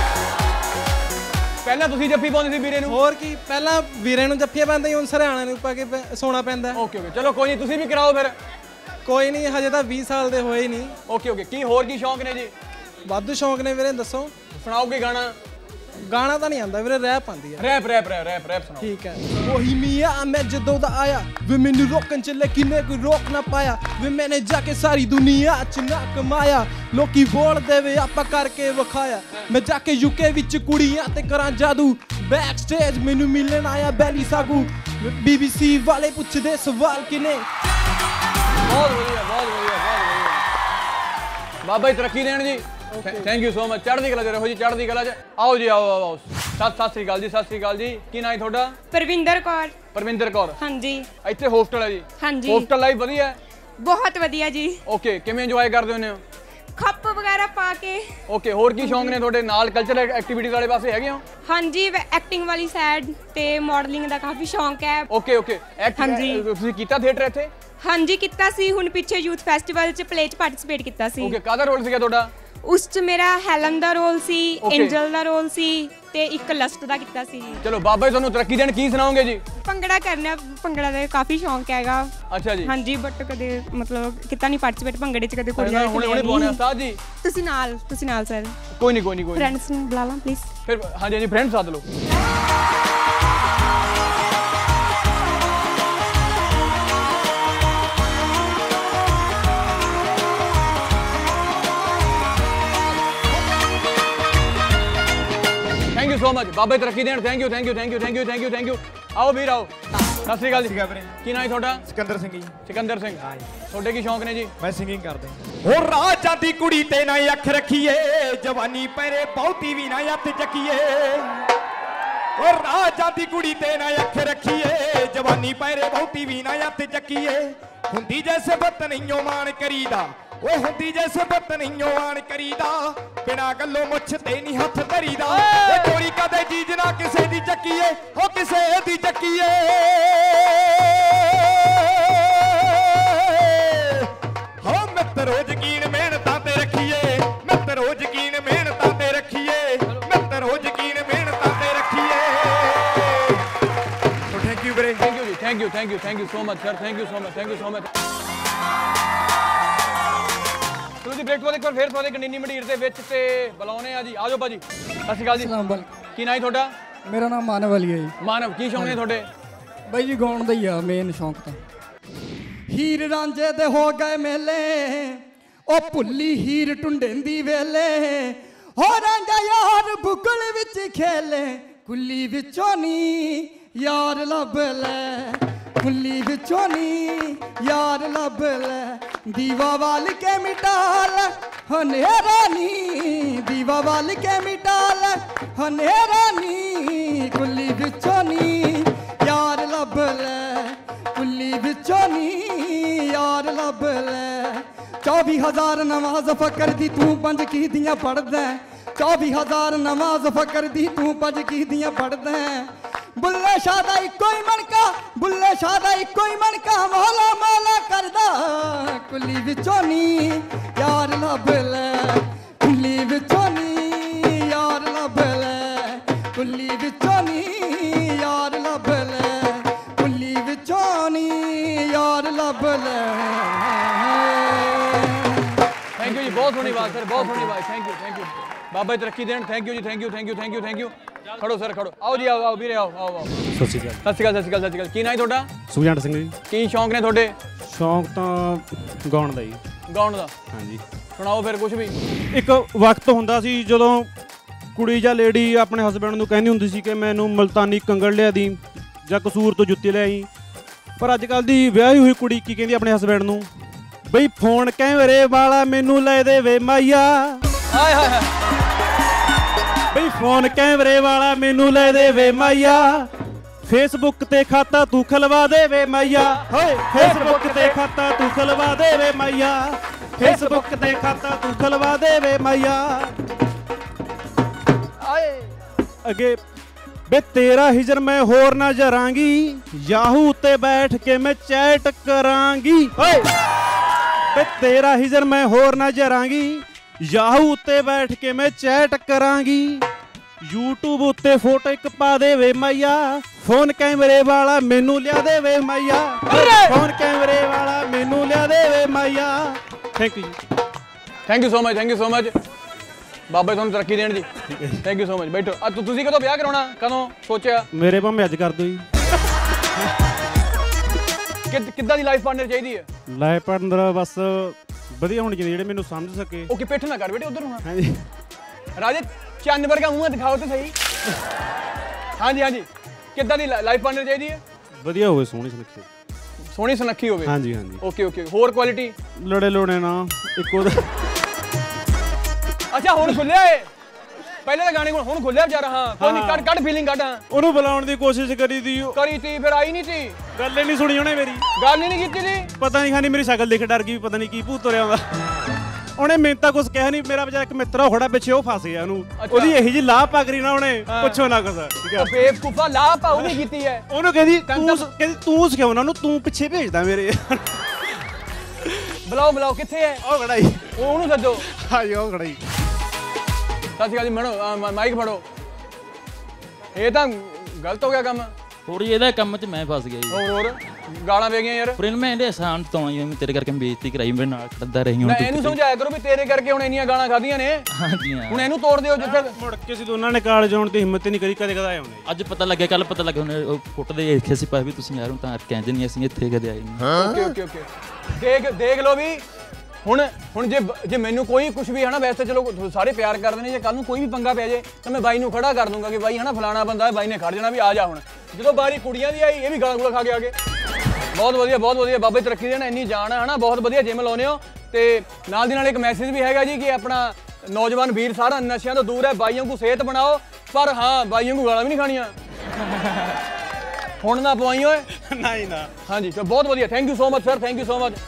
ਪਹਿਲਾਂ ਤੁਸੀਂ ਜੱਫੀ ਪਾਉਂਦੇ ਸੀ ਵੀਰੇ ਨੂੰ? ਹੋਰ ਕੀ, ਪਹਿਲਾਂ ਵੀਰੇ ਨੂੰ ਜੱਫੀਆਂ ਪਾਉਂਦਾ ਹੀ, ਹੁਣ ਸਰਿਆਣਾ ਨੂੰ ਪਾ ਕੇ ਸੋਣਾ ਪੈਂਦਾ। ਓਕੇ ਓਕੇ, ਚਲੋ ਕੋਈ ਨਹੀਂ, ਤੁਸੀਂ ਵੀ ਕਰਾਓ ਫਿਰ। ਕੋਈ ਨਹੀਂ, ਹਜੇ ਤਾਂ ਵੀਹ ਸਾਲ ਦੇ ਹੋਏ ਨਹੀਂ। ਓਕੇ ਓਕੇ, ਕੀ ਹੋਰ ਕੀ ਸ਼ੌਂਕ ਨੇ ਜੀ? ਵਾਧੂ ਸ਼ੌਂਕ ਨੇ ਵੀਰੇ, ਦੱਸੋ। ਸੁਣਾਓ ਕੋਈ ਗਾਣਾ। ਗਾਣਾ ਤਾਂ ਨਹੀਂ ਆਉਂਦਾ ਵੀਰੇ, ਰੈਪ ਆਉਂਦੀ ਹੈ। ਰੈਪ ਰੈਪ ਰੈਪ ਰੈਪ ਸੁਣਾਓ। ਠੀਕ ਹੈ। ਉਹੀ ਮੀਆਂ ਮੈਂ ਜਦੋਂ ਦਾ ਆਇਆ ਵੇ, ਮੈਨੂੰ ਰੋਕਣ ਚ ਲੇਕਿਨ ਕੋਈ ਰੋਕ ਨਾ ਪਾਇਆ ਵੇ, ਮੈਨੇ ਜਾ ਕੇ ਸਾਰੀ ਦੁਨੀਆ ਚ ਨਾ ਕਮਾਇਆ, ਲੋਕੀ ਬੋਲਦੇ ਵੇ ਆਪਾਂ ਕਰਕੇ ਵਿਖਾਇਆ, ਮੈਂ ਜਾ ਕੇ ਯੂਕੇ ਵਿੱਚ ਕੁੜੀਆਂ ਤੇ ਕਰਾਂ ਜਾਦੂ, ਬੈਕ ਸਟੇਜ ਮੈਨੂੰ ਮਿਲਣ ਆਇਆ ਬੈਲੀ ਸਾਗੂ, ਬੀਬੀਸੀ ਵਾਲੇ ਪੁੱਛਦੇ ਸਵਾਲ ਕਿਨੇ। ਬਹੁਤ ਵਧੀਆ ਬਹੁਤ ਵਧੀਆ ਬਹੁਤ ਵਧੀਆ, ਬਾਬਾ ਜੀ ਤਰੱਕੀ ਦੇਣ ਜੀ। ਥੈਂਕ ਯੂ ਸੋ ਮਚ, ਚੜ੍ਹਦੀ ਕਲਾ ਚ ਰਹੋ ਜੀ, ਚੜ੍ਹਦੀ ਕਲਾ ਚ। ਆਓ ਜੀ ਆਓ ਆਓ। ਸਤਿ ਸ੍ਰੀ ਅਕਾਲ ਜੀ, ਸਤਿ ਸ੍ਰੀ ਅਕਾਲ ਜੀ। ਕੀ ਨਾਂ ਹੈ ਤੁਹਾਡਾ? ਪਰਵਿੰਦਰ ਕੌਰ। ਪਰਵਿੰਦਰ ਕੌਰ। ਹਾਂਜੀ। ਇੱਥੇ ਹੋਸਟਲ ਹੈ ਜੀ? ਹਾਂਜੀ। ਹੋਸਟਲ ਲਾਈਫ ਵਧੀਆ ਹੈ? ਬਹੁਤ ਵਧੀਆ ਜੀ। ਓਕੇ, ਕਿਵੇਂ ਇੰਜੋਏ ਕਰਦੇ ਹੁੰਦੇ ਹੋ? ਖੱਪ ਵਗੈਰਾ ਪਾ ਕੇ। ਓਕੇ, ਹੋਰ ਕੀ ਸ਼ੌਂਕ ਨੇ ਤੁਹਾਡੇ? ਨਾਲ ਕਲਚਰਲ ਐਕਟੀਵਿਟੀਜ਼ ਵਾਲੇ ਪਾਸੇ ਹੈਗੇ ਹੋ? ਹਾਂਜੀ, ਐਕਟਿੰਗ ਵਾਲੀ ਸਾਈਡ ਤੇ ਮਾਡਲਿੰਗ ਦਾ ਕਾਫੀ ਸ਼ੌਂਕ ਹੈ। ਓਕੇ ਓਕੇ, ਤੁਸੀਂ ਕੀਤਾ ਥੀਏਟਰ ਇੱਥੇ? ਹਾਂਜੀ ਕੀਤਾ ਸੀ, ਹੁਣ ਪਿੱਛੇ ਯੂਥ ਫੈਸਟੀਵਲ ਚ ਪਲੇ ਚ ਪਾਰਟਿਸਿਪੇਟ ਕੀਤਾ ਸੀ। ਓਕੇ, ਕਾਹਦਾ ਰੋਲ ਸੀਗਾ ਤੁਹਾਡਾ? ਉਸ ਚ ਮੇਰਾ ਹੈਲਨ ਦਾ ਰੋਲ ਸੀ, ਐਂਜਲ ਦਾ ਰੋਲ ਸੀ ਤੇ ਇੱਕ ਲਸਟ ਦਾ ਕੀਤਾ ਸੀ। ਚਲੋ ਬਾਬਾ ਜੀ ਤੁਹਾਨੂੰ ਤਰੱਕੀ ਦੇਣ, ਕੀ ਸੁਣਾਓਗੇ ਜੀ? ਭੰਗੜਾ ਕਰਨਾ, ਭੰਗੜਾ ਦਾ ਕਾਫੀ ਸ਼ੌਂਕ ਹੈਗਾ। ਅੱਛਾ ਜੀ। ਹਾਂਜੀ, ਬਟ ਕਦੇ ਮਤਲਬ ਕੀਤਾ ਨਹੀਂ ਪਾਰਟਿਸਿਪੇਟ ਭੰਗੜੇ ਚ, ਕਦੇ ਕੁੜੀਆਂ ਹੁਣੇ ਹੁਣੇ ਪਾਉਣੇ ਉਸਤਾਦ ਜੀ। ਤੁਸੀਂ ਨਾਲ ਤੁਸੀਂ ਨਾਲ ਸਰ। ਕੋਈ ਨਹੀਂ ਕੋਈ ਨਹੀਂ ਕੋਈ ਫਰੈਂਡਸ ਨੂੰ ਬੁਲਾ ਲਾਂ ਪਲੀਜ਼। ਫਿਰ ਹਾਂਜੀ ਹਾਂਜੀ, ਫਰੈਂਡ ਸਾਥ ਲਓ। ਥੈਂਕ ਯੂ ਸੋ ਮਚ, ਬਾਬਾ ਜੀ ਤਰੱਕੀ ਦੇਣ। Thank you thank you thank you thank you thank you thank you. ਆਓ ਵੀਰ ਆਓ। ਸਤਿ ਸ਼੍ਰੀ ਅਕਾਲ ਜੀ। ਕੀ ਨਾਂ ਹੈ ਤੁਹਾਡਾ? ਸਿਕੰਦਰ ਸਿੰਘ ਜੀ। ਸਿਕੰਦਰ ਸਿੰਘ, ਤੁਹਾਡੇ ਕੀ ਸ਼ੌਂਕ ਨੇ ਜੀ? ਮੈਂ ਸਿੰਗਿੰਗ ਕਰਦਾ। ਹੋ ਰਾਜਾਂ ਦੀ ਕੁੜੀ ਤੇ ਨਾ ਅੱਖ ਰੱਖੀਏ, ਜਵਾਨੀ ਪੈਰੇ ਬਹੁਤੀ ਵੀ ਨਾ ਅੱਤ ਚੱਕੀਏ। ਹੋ ਰਾਜਾਂ ਦੀ ਕੁੜੀ ਤੇ ਨਾ ਅੱਖ ਰੱਖੀਏ, ਜਵਾਨੀ ਪੈਰੇ ਬਹੁਤੀ ਵੀ ਨਾ ਅੱਤ ਚੱਕੀਏ। ਹੁੰਦੀ ਜੈਸੇ ਬਤ ਨਹੀਂਓ ਮਾਣ ਕਰੀਦਾ, ਓਏ ਹੁੰਦੀ ਜੈਸੇ ਬਤ ਨਹੀਂਓ ਆਣ ਕਰੀਦਾ, ਬਿਨਾ ਗੱਲੋਂ ਮੁੱਛ ਤੇ ਨਹੀਂ ਹੱਥ ਧਰੀਦਾ। ਓਏ ਚੋਰੀ ਕਦੇ ਚੀਜ਼ ਨਾ ਕਿਸੇ ਦੀ ਚੱਕੀਏ, ਹੋ ਕਿਸੇ ਦੀ ਚੱਕੀਏ। ਹੋ ਮਿੱਤਰੋ ਯਕੀਨ ਮਿਹਨਤਾਂ ਤੇ ਰੱਖੀਏ, ਮਿੱਤਰੋ ਯਕੀਨ ਮਿਹਨਤਾਂ ਤੇ ਰੱਖੀਏ, ਮਿੱਤਰੋ ਯਕੀਨ ਮਿਹਨਤਾਂ ਤੇ ਰੱਖੀਏ। ਸੋ ਥੈਂਕ ਯੂ ਵੀਰੇ। ਥੈਂਕ ਯੂ ਜੀ, thank you thank you thank you so much sir, thank you so much, thank you so much. ਚਲੋ ਜੀ, ਬ੍ਰੇਕ ਤੋਂ ਬਾਅਦ ਇੱਕ ਵਾਰ ਫੇਰ ਤੁਹਾਡੇ ਕੰਟੀਨੀ ਮੰਡੀਰ ਦੇ ਵਿੱਚ ਤੇ ਬੁਲਾਉਣੇ ਆ ਜੀ। ਆਜੋ ਭਾਜੀ। ਸਤਿ ਸ਼੍ਰੀ ਅਕਾਲ ਜੀ। ਕੀ ਨਾਂ ਹੈ ਤੁਹਾਡਾ? ਮੇਰਾ ਨਾਮ ਮਾਨਵ ਅਲੀ ਹੈ ਜੀ। ਮਾਨਵ, ਕੀ ਸ਼ੌਂਕ ਨੇ ਤੁਹਾਡੇ? ਬਾਈ ਜੀ ਗਾਉਣ ਦਾ ਹੀ ਆ ਮੇਨ ਸ਼ੌਂਕ ਤਾਂ। ਹੀਰ ਰਾਂਝੇ ਦੇ ਹੋ ਗਏ ਮੇਲੇ, ਉਹ ਭੁੱਲੀ ਹੀਰ ਟੁੰਡੇਂਦੀ ਵੇਲੇ, ਹੋ ਰਾਂਝਾ ਯਾਰ ਬੁਗਲ ਵਿੱਚ ਖੇਲੇ, ਕੁੱਲੀ ਵਿੱਚੋਂ ਨੀ ਯਾਰ ਲੱਭ ਲੈ, ਕੁੱਲੀ ਵਿੱਚੋਂ ਨੀ ਯਾਰ ਲੱਭ ਲੈ, ਦੀਵਾ ਵਾਲ ਕੇ ਮਿਟਾ ਲੈ ਹਨੇਰਾ ਨੀ, ਦੀਵਾ ਵਾਲ ਕੇ ਮਿਟਾ ਲੈ ਹਨੇਰਾ ਨੀ, ਕੁੱਲੀ ਵਿੱਚੋਂ ਨੀ ਯਾਰ ਲੱਭ ਲੈ, ਕੁੱਲੀ ਵਿੱਚੋਂ ਨੀ ਯਾਰ ਲੱਭ ਲੈ। ਚੌਵੀ ਹਜ਼ਾਰ ਨਮਾਜ਼ ਫਕਰ ਦੀ ਤੂੰ ਪੰਜ ਕੀ ਦੀਆਂ ਪੜ੍ਹਦਾ, ਚੌਵੀ ਹਜ਼ਾਰ ਨਮਾਜ਼ ਫਕਰ ਦੀ ਤੂੰ ਪੰਜ ਕੀ ਦੀਆਂ ਪੜ੍ਹਦਾ, ਬੁੱਲੇ ਸ਼ਾਹ ਦਾ ਇੱਕੋ ਹੀ ਮਣਕਾ ਬੁੱਲੇ ਸ਼ਾਹ ਦਾ ਇੱਕੋ ਹੀ ਮਣਕਾ ਮੌਲਾ ਮੌਲਾ ਕਰਦਾ ਕੁੱਲੀ ਵਿੱਚੋਂ ਨੀ ਯਾਰ ਲੱਭ ਲੈ ਕੁੱਲੀ ਵਿੱਚੋਂ ਨੀ ਯਾਰ ਲੱਭ ਲੈ ਕੁੱਲੀ ਵਿੱਚੋਂ ਨੀ ਯਾਰ ਲੱਭ ਲੈ ਕੁੱਲੀ ਵਿੱਚੋਂ ਨੀ ਯਾਰ ਲੱਭ ਲੈ ਥੈਂਕ ਯੂ ਜੀ ਬਹੁਤ ਸੋਹਣੀ ਬਾਤ ਸਰ ਬਹੁਤ ਸੋਹਣੀ ਬਾਤ ਥੈਂਕ ਯੂ ਥੈਂਕ ਯੂ ਬਾਬਾ ਤਰੱਕੀ ਦੇਣ ਥੈਂਕ ਯੂ ਜੀ thank you thank you thank you thank you ਖੜੋ ਸਰ ਖੜੋ ਆਓ ਜੀ ਆਓ ਆਓ ਵੀਰੇ ਆਓ ਆਓ ਆਓ ਸਤਿ ਸ਼੍ਰੀ ਅਕਾਲ ਸਤਿ ਸ਼੍ਰੀ ਅਕਾਲ ਸਤਿ ਸ਼੍ਰੀ ਅਕਾਲ ਸਤਿ ਸ਼੍ਰੀ ਅਕਾਲ ਕੀ ਨਾਂ ਹੈ ਤੁਹਾਡਾ ਸੁਖਜੰਟ ਸਿੰਘ ਜੀ ਕੀ ਸ਼ੌਂਕ ਨੇ ਤੁਹਾਡੇ ਸ਼ੌਂਕ ਤਾਂ ਗਾਉਣ ਦਾ ਜੀ ਗਾਉਣ ਦਾ ਹਾਂਜੀ ਸੁਣਾਓ ਫਿਰ ਕੁਝ ਵੀ ਇੱਕ ਵਕਤ ਹੁੰਦਾ ਸੀ ਜਦੋਂ ਕੁੜੀ ਜਾਂ ਲੇਡੀ ਆਪਣੇ ਹਸਬੈਂਡ ਨੂੰ ਕਹਿੰਦੀ ਹੁੰਦੀ ਸੀ ਕਿ ਮੈਨੂੰ ਮਲਤਾਨੀ ਕੰਗਣ ਲਿਆ ਦੀ ਜਾਂ ਕਸੂਰ ਤੋਂ ਜੁੱਤੀ ਲੈ ਆਈ ਪਰ ਅੱਜ ਕੱਲ੍ਹ ਦੀ ਵਿਆਹੀ ਹੋਈ ਕੁੜੀ ਕੀ ਕਹਿੰਦੀ ਆਪਣੇ ਹਸਬੈਂਡ ਨੂੰ ਬਈ ਫੋਨ ਕੈਮਰੇ ਵਾਲਾ ਮੈਨੂੰ ਲੈ ਦੇ ਵੇ ਮਾਈਆ ਹਾਏ ਹਾਏ ਬਈ ਫੋਨ ਕੈਮਰੇ ਵਾਲਾ ਮੈਨੂੰ ਲੈ ਦੇ ਵੇ ਮਾਈਆ ਫੇਸਬੁੱਕ ਤੇ ਖਾਤਾ ਤੂੰ ਖਲਵਾ ਦੇ ਵੇ ਮਾਈਆ ਹੋਏ ਫੇਸਬੁੱਕ ਤੇ ਖਾਤਾ ਤੂੰ ਖਲਵਾ ਦੇ ਵੇ ਮਾਈਆ ਫੇਸਬੁੱਕ ਤੇ ਖਾਤਾ ਤੂੰ ਖਲਵਾ ਦੇ ਵੇ ਮਾਈਆ ਆਏ ਅੱਗੇ ਬੇ ਤੇਰਾ ਹਿਜਰ ਮੈਂ ਹੋਰ ਨਾ ਜਰਾਂਗੀ ਯਾਹੂ ਉੱਤੇ ਬੈਠ ਕੇ ਮੈਂ ਚੈਟ ਕਰਾਂਗੀ ਓਏ ਬੇ ਤੇਰਾ ਹਿਜਰ ਮੈਂ ਹੋਰ ਨਾ ਜਰਾਂਗੀ ਯਾਹੂ ਉੱਤੇ ਬੈਠ ਕੇ ਮੈਂ ਚੈਟ ਕਰਾਂਗੀ YouTube ਉੱਤੇ ਫੋਟੋ ਇੱਕ ਪਾ ਦੇ ਵੇ ਮਾਈਆ ਫੋਨ ਕੈਮਰੇ ਵਾਲਾ ਮੈਨੂੰ ਲਿਆ ਦੇ ਵੇ ਮਾਈਆ ਫੋਨ ਕੈਮਰੇ ਵਾਲਾ ਮੈਨੂੰ ਲਿਆ ਦੇ ਵੇ ਮਾਈਆ thank you thank you so much thank you so much ਬਾਬਾ ਤੁਹਾਨੂੰ ਤਰੱਕੀ ਦੇਣ ਜੀ ਥੈਂਕ ਯੂ ਸੋ ਮਚ ਬੈਠੋ ਆ ਤੁਸੀਂ ਕਦੋਂ ਵਿਆਹ ਕਰਾਉਣਾ ਕਦੋਂ ਸੋਚਿਆ ਮੇਰੇ ਭਾਵੇਂ ਅੱਜ ਕਰ ਦਿਓ ਜੀ ਕਿੱਦਾਂ ਦੀ ਲਾਈਫ ਪਾਰਟਨਰ ਚਾਹੀਦੀ ਹੈ ਲਾਈਫ ਪਾਰਟਨਰ ਬਸ ਵਧੀਆ ਹੋਣੀ ਚਾਹੀਦੀ ਜਿਹੜੇ ਮੈਨੂੰ ਸਮਝ ਸਕੇ ਓਕੇ ਪਿੱਠ ਨਾ ਕਰ ਬੇਟੇ ਉਧਰ ਨੂੰ ਹਾਂਜੀ ਰਾਜੇ ਚੰਨ ਵਰਗਾ ਮੂੰਹ ਦਿਖਾਓ ਤੇ ਸਹੀ ਹਾਂਜੀ ਹਾਂਜੀ ਕਿੱਦਾਂ ਦੀ ਲਾਈਫ ਪਾਰਟਨਰ ਚਾਹੀਦੀ ਹੈ ਵਧੀਆ ਹੋਵੇ ਸੋਹਣੀ ਸੁਨੱਖੀ ਸੋਹਣੀ ਸੁਨੱਖੀ ਹੋਵੇ ਹਾਂਜੀ ਹਾਂਜੀ ਓਕੇ ਓਕੇ ਹੋਰ ਕੁਆਲਿਟੀ ਲੋੜੇ ਲੋੜੇ ਨਾ ਇੱਕੋ ਅੱਛਾ ਹੁਣ ਖੁੱਲਿਆ ਏ ਪਹਿਲੇ ਤਾਂ ਗਾਣੇ ਹੁਣ ਖੁੱਲਿਆ ਵਿਚਾਰਾ ਹਾਂ ਕੋਈ ਨਹੀਂ ਕੱਢ ਕੱਢ ਫੀਲਿੰਗ ਕੱਢ ਉਹਨੂੰ ਬੁਲਾਉਣ ਦੀ ਕੋਸ਼ਿਸ਼ ਕਰੀ ਤੀ ਕਰੀ ਤੀ ਫਿਰ ਆਈ ਨਹੀਂ ਤੀ ਗੱਲ ਹੀ ਨਹੀਂ ਸੁਣੀ ਉਹਨੇ ਮੇਰੀ ਗੱਲ ਹੀ ਨਹੀਂ ਕੀਤੀ ਤੀ ਪਤਾ ਨਹੀਂ ਖਾਨੀ ਮੇਰੀ ਸ਼ਕਲ ਦੇਖ ਡਰ ਗਈ ਪਤਾ ਨਹੀਂ ਕੀ ਭੂਤ ਤੁਰਿਆ ਆਉਂਦਾ ਉਹਨੇ ਮੈਨੂੰ ਤਾਂ ਕੁਝ ਕਿਹਾ ਨਹੀਂ ਮੇਰਾ ਵਿਚਾਰਾ ਇੱਕ ਮਿੱਤਰ ਆ ਖੜਾ ਪਿੱਛੇ ਉਹ ਫਸ ਗਿਆ ਉਹਨੂੰ ਉਹਦੀ ਇਹੀ ਜੀ ਲਾਹ ਪਾਗਰੀ ਨਾ ਉਹਨੇ ਪੁੱਛੋ ਨਾ ਕੁਛ ਠੀਕ ਹੈ ਬੇਵਕੂਫਾ ਲਾਹ ਪਾ ਉਹਨੇ ਕੀਤੀ ਹੈ ਉਹਨੂੰ ਕਹਿੰਦੀ ਤੂੰ ਕਹਿੰਦੀ ਤੂੰ ਸਿਖਾਉਣਾ ਉਹਨੂੰ ਤੂੰ ਪਿੱਛੇ ਭੇਜਦਾ ਮੇਰੇ ਬੁਲਾਓ ਬੁਲਾਓ ਕਿੱਥੇ ਹੈ ਉਹ ਖੜਾ ਜੀ ਉਹਨੂੰ ਸੱਦੋ ਹਾਂਜੀ ਉਹ ਖੜਾ ਜੀ ਸਤਿ ਸ਼੍ਰੀ ਅਕਾਲ ਜੀ ਮਣੋ ਮਾਈਕ ਫੜੋ ਇਹ ਤਾਂ ਗਲਤ ਹੋ ਗਿਆ ਕੰਮ ਥੋੜੀ ਇਹਦਾ ਕੰਮ 'ਚ ਮੈਂ ਫਸ ਗਿਆ ਜੀ ਹੋਰ ਹੋਰ ਗਾਲਾਂ ਵੇ ਗਈਆਂ ਯਾਰ ਫਰੈਂਡ ਮੈਂ ਇਹਦੇ ਆਸਾਨ ਤੋਂ ਆਈ ਮੈਂ ਤੇਰੇ ਕਰਕੇ ਬੇਇੱਜ਼ਤੀ ਕਰਾਈ ਮੇਰੇ ਨਾਲ ਖੜਦਾ ਰਹੀ ਹੁਣ ਇਹਨੂੰ ਸਮਝਾਇਆ ਕਰੋ ਵੀ ਤੇਰੇ ਕਰਕੇ ਹੁਣ ਇੰਨੀਆਂ ਗਾਲਾਂ ਖਾਧੀਆਂ ਨੇ ਹਾਂਜੀ ਹਾਂ ਹੁਣ ਇਹਨੂੰ ਤੋੜ ਦਿਓ ਜਿੱਥੇ ਮੁੜ ਕੇ ਸੀ ਦੋਨਾਂ ਨੇ ਕਾਲਜ ਆਉਣ ਦੀ ਹਿੰਮਤ ਨਹੀਂ ਕਰੀ ਕਦੇ ਕਦੇ ਆਏ ਹੁੰਦੇ ਅੱਜ ਪਤਾ ਲੱਗਿਆ ਕੱਲ ਪਤਾ ਲੱਗਿਆ ਉਹਨੇ ਫੁੱਟ ਦੇ ਦੇਖਿਆ ਸੀ ਪਾਇਆ ਵੀ ਤੁਸੀਂ ਯਾਰ ਤਾਂ ਕਹਿੰਦੇ ਨਹੀਂ ਅਸੀਂ ਇੱਥੇ ਕਦੇ ਆਏ ਨਹੀਂ ਓਕੇ ਓਕੇ ਓਕੇ ਦੇਖ ਦੇਖ ਲਓ ਵੀ ਹੁਣ ਹੁਣ ਜੇ ਜੇ ਮੈਨੂੰ ਕੋਈ ਕੁਝ ਵੀ ਹਨਾ ਵੈਸੇ ਚਲੋ ਸਾਰੇ ਪਿਆਰ ਕਰਦੇ ਨੇ ਜੇ ਕੱਲ ਨੂੰ ਕੋਈ ਵੀ ਪੰਗਾ ਪੈ ਜਾਏ ਤਾਂ ਮੈਂ ਬਾਈ ਨੂੰ ਖੜਾ ਕਰ ਦੂੰਗਾ ਕਿ ਬਾਈ ਹਨਾ ਫਲਾਣਾ ਬੰਦਾ ਹੈ ਬਾਈ ਨੇ ਖੜ ਜਾਣਾ ਵੀ ਆ ਜਾ ਹੁਣ ਜਦੋਂ ਬਾਰੀ ਕੁੜੀਆਂ ਦੀ ਆਈ ਇਹ ਵੀ ਗਾਲਾਂ ਗੂਲਾਂ ਖਾ ਕੇ ਆ ਗਏ ਬਹੁਤ ਵਧੀਆ ਬਹੁਤ ਵਧੀਆ ਬਾਬੇ ਤਰੱਕੀ ਦੇਣਾ ਇੰਨੀ ਜਾਣ ਹੈ ਹਨਾ ਬਹੁਤ ਵਧੀਆ ਜਿਮ ਲਾਉਂਦੇ ਹੋ ਤੇ ਨਾਲ ਦੀ ਨਾਲ ਇੱਕ ਮੈਸੇਜ ਵੀ ਹੈਗਾ ਜੀ ਕਿ ਆਪਣਾ ਨੌਜਵਾਨ ਵੀਰ ਸਾਰਾ ਨਸ਼ਿਆਂ ਤੋਂ ਦੂਰ ਹੈ ਬਾਈਆਂ ਨੂੰ ਸਿਹਤ ਬਣਾਓ ਪਰ ਹਾਂ ਬਾਈਆਂ ਨੂੰ ਗਾਲਾਂ ਵੀ ਨਹੀਂ ਖਾਣੀਆਂ ਹੁਣ ਨਾ ਪਵਾਈ ਓਏ ਨਹੀਂ ਨਾ ਹਾਂਜੀ ਤੇ ਬਹੁਤ ਵਧੀਆ thank you so much sir thank you so much